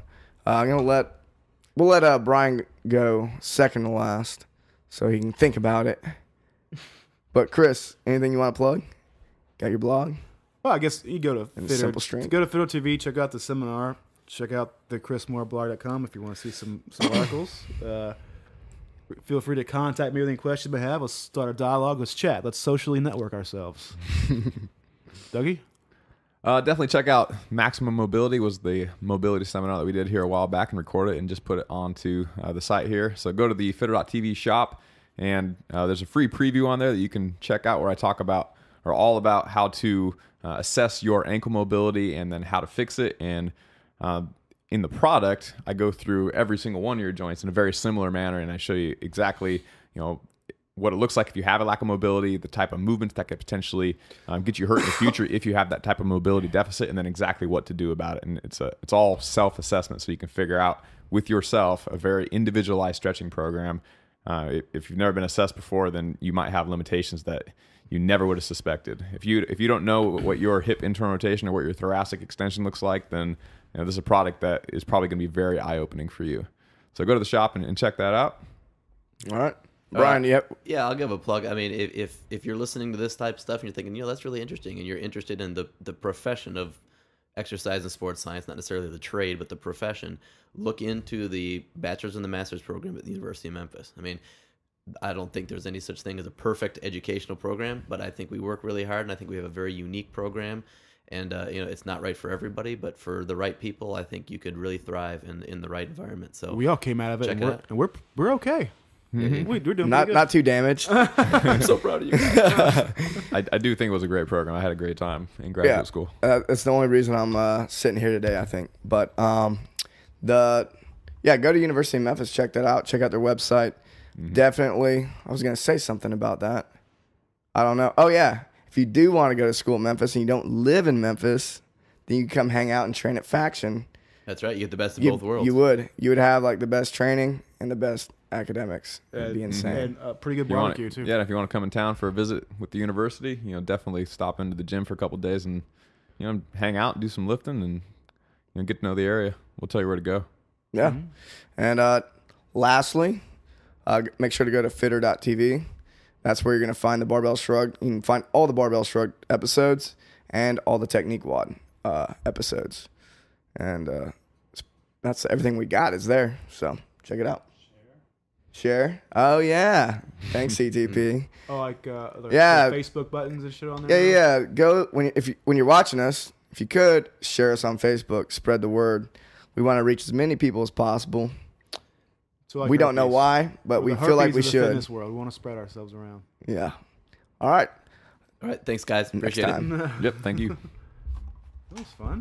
We'll let Brian go second to last, so he can think about it. But Chris, anything you want to plug? Got your blog? Well, I guess you go to Fitter. simple strength. Go to Fitter TV, check out the seminar, check out the chrismooreblog.com if you want to see some articles. Feel free to contact me with any questions you may have. Let's start a dialogue. Let's chat. Let's socially network ourselves. Dougie? Definitely check out Maximum Mobility. Was the mobility seminar that we did here a while back, and record it and just put it onto the site here. So go to the Fitter.tv shop, and there's a free preview on there that you can check out where I talk about all about how to assess your ankle mobility and then how to fix it. And in the product, I go through every single one of your joints in a very similar manner, and I show you exactly, what it looks like if you have a lack of mobility, the type of movements that could potentially get you hurt in the future if you have that type of mobility deficit, and then exactly what to do about it. And it's all self-assessment, so you can figure out with yourself a very individualized stretching program. If you've never been assessed before, then you might have limitations that you never would have suspected. If you don't know what your hip internal rotation or what your thoracic extension looks like, then this is a product that is probably going to be very eye-opening for you. So go to the shop and check that out. All right. Brian, yep. Yeah, I'll give a plug. I mean, if you're listening to this type of stuff and you're thinking, that's really interesting, and you're interested in the profession of exercise and sports science, not necessarily the trade, but the profession, look into the bachelor's and the master's program at the University of Memphis. I mean, I don't think there's any such thing as a perfect educational program, but I think we work really hard, and I think we have a very unique program. And it's not right for everybody, but for the right people, I think you could really thrive in the right environment. So We all came out of it, Check and it out. we're okay. We're doing Not pretty good. not too damaged. I'm so proud of you guys. I do think it was a great program. I had a great time in graduate school. That's the only reason I'm sitting here today, I think. But go to University of Memphis, check that out. Check out their website. Definitely. I was going to say something about that. I don't know. Oh, yeah. If you do want to go to school at Memphis and you don't live in Memphis, then you can come hang out and train at Faction. That's right. You get the best of both worlds. You would have like the best training and the best academics. It'd be insane. And pretty good If you wanna- barbecue, too. Yeah, and if you want to come in town for a visit with the university, definitely stop into the gym for a couple of days and hang out, do some lifting, and get to know the area. We'll tell you where to go. Yeah. And lastly, make sure to go to fitter.tv. That's where you're going to find the Barbell Shrugged. You can find all the Barbell Shrugged episodes and all the Technique WOD episodes. And that's everything we got is there. So check it out. Share. Oh, yeah. Thanks, CTP. Oh, like the Yeah. Facebook buttons and shit on there? Yeah. Go when you're watching us, if you could, share us on Facebook. Spread the word. We want to reach as many people as possible. So like We don't know herpes. why, but We're we the feel like herpes we of the should. fitness world. We want to spread ourselves around. Yeah. All right. All right. Thanks, guys. Next Appreciate it. time. Yep, thank you. That was fun.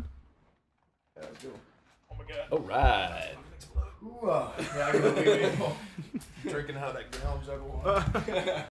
All right. Yeah, I can believe it. Drinking out of that gallon jug of water.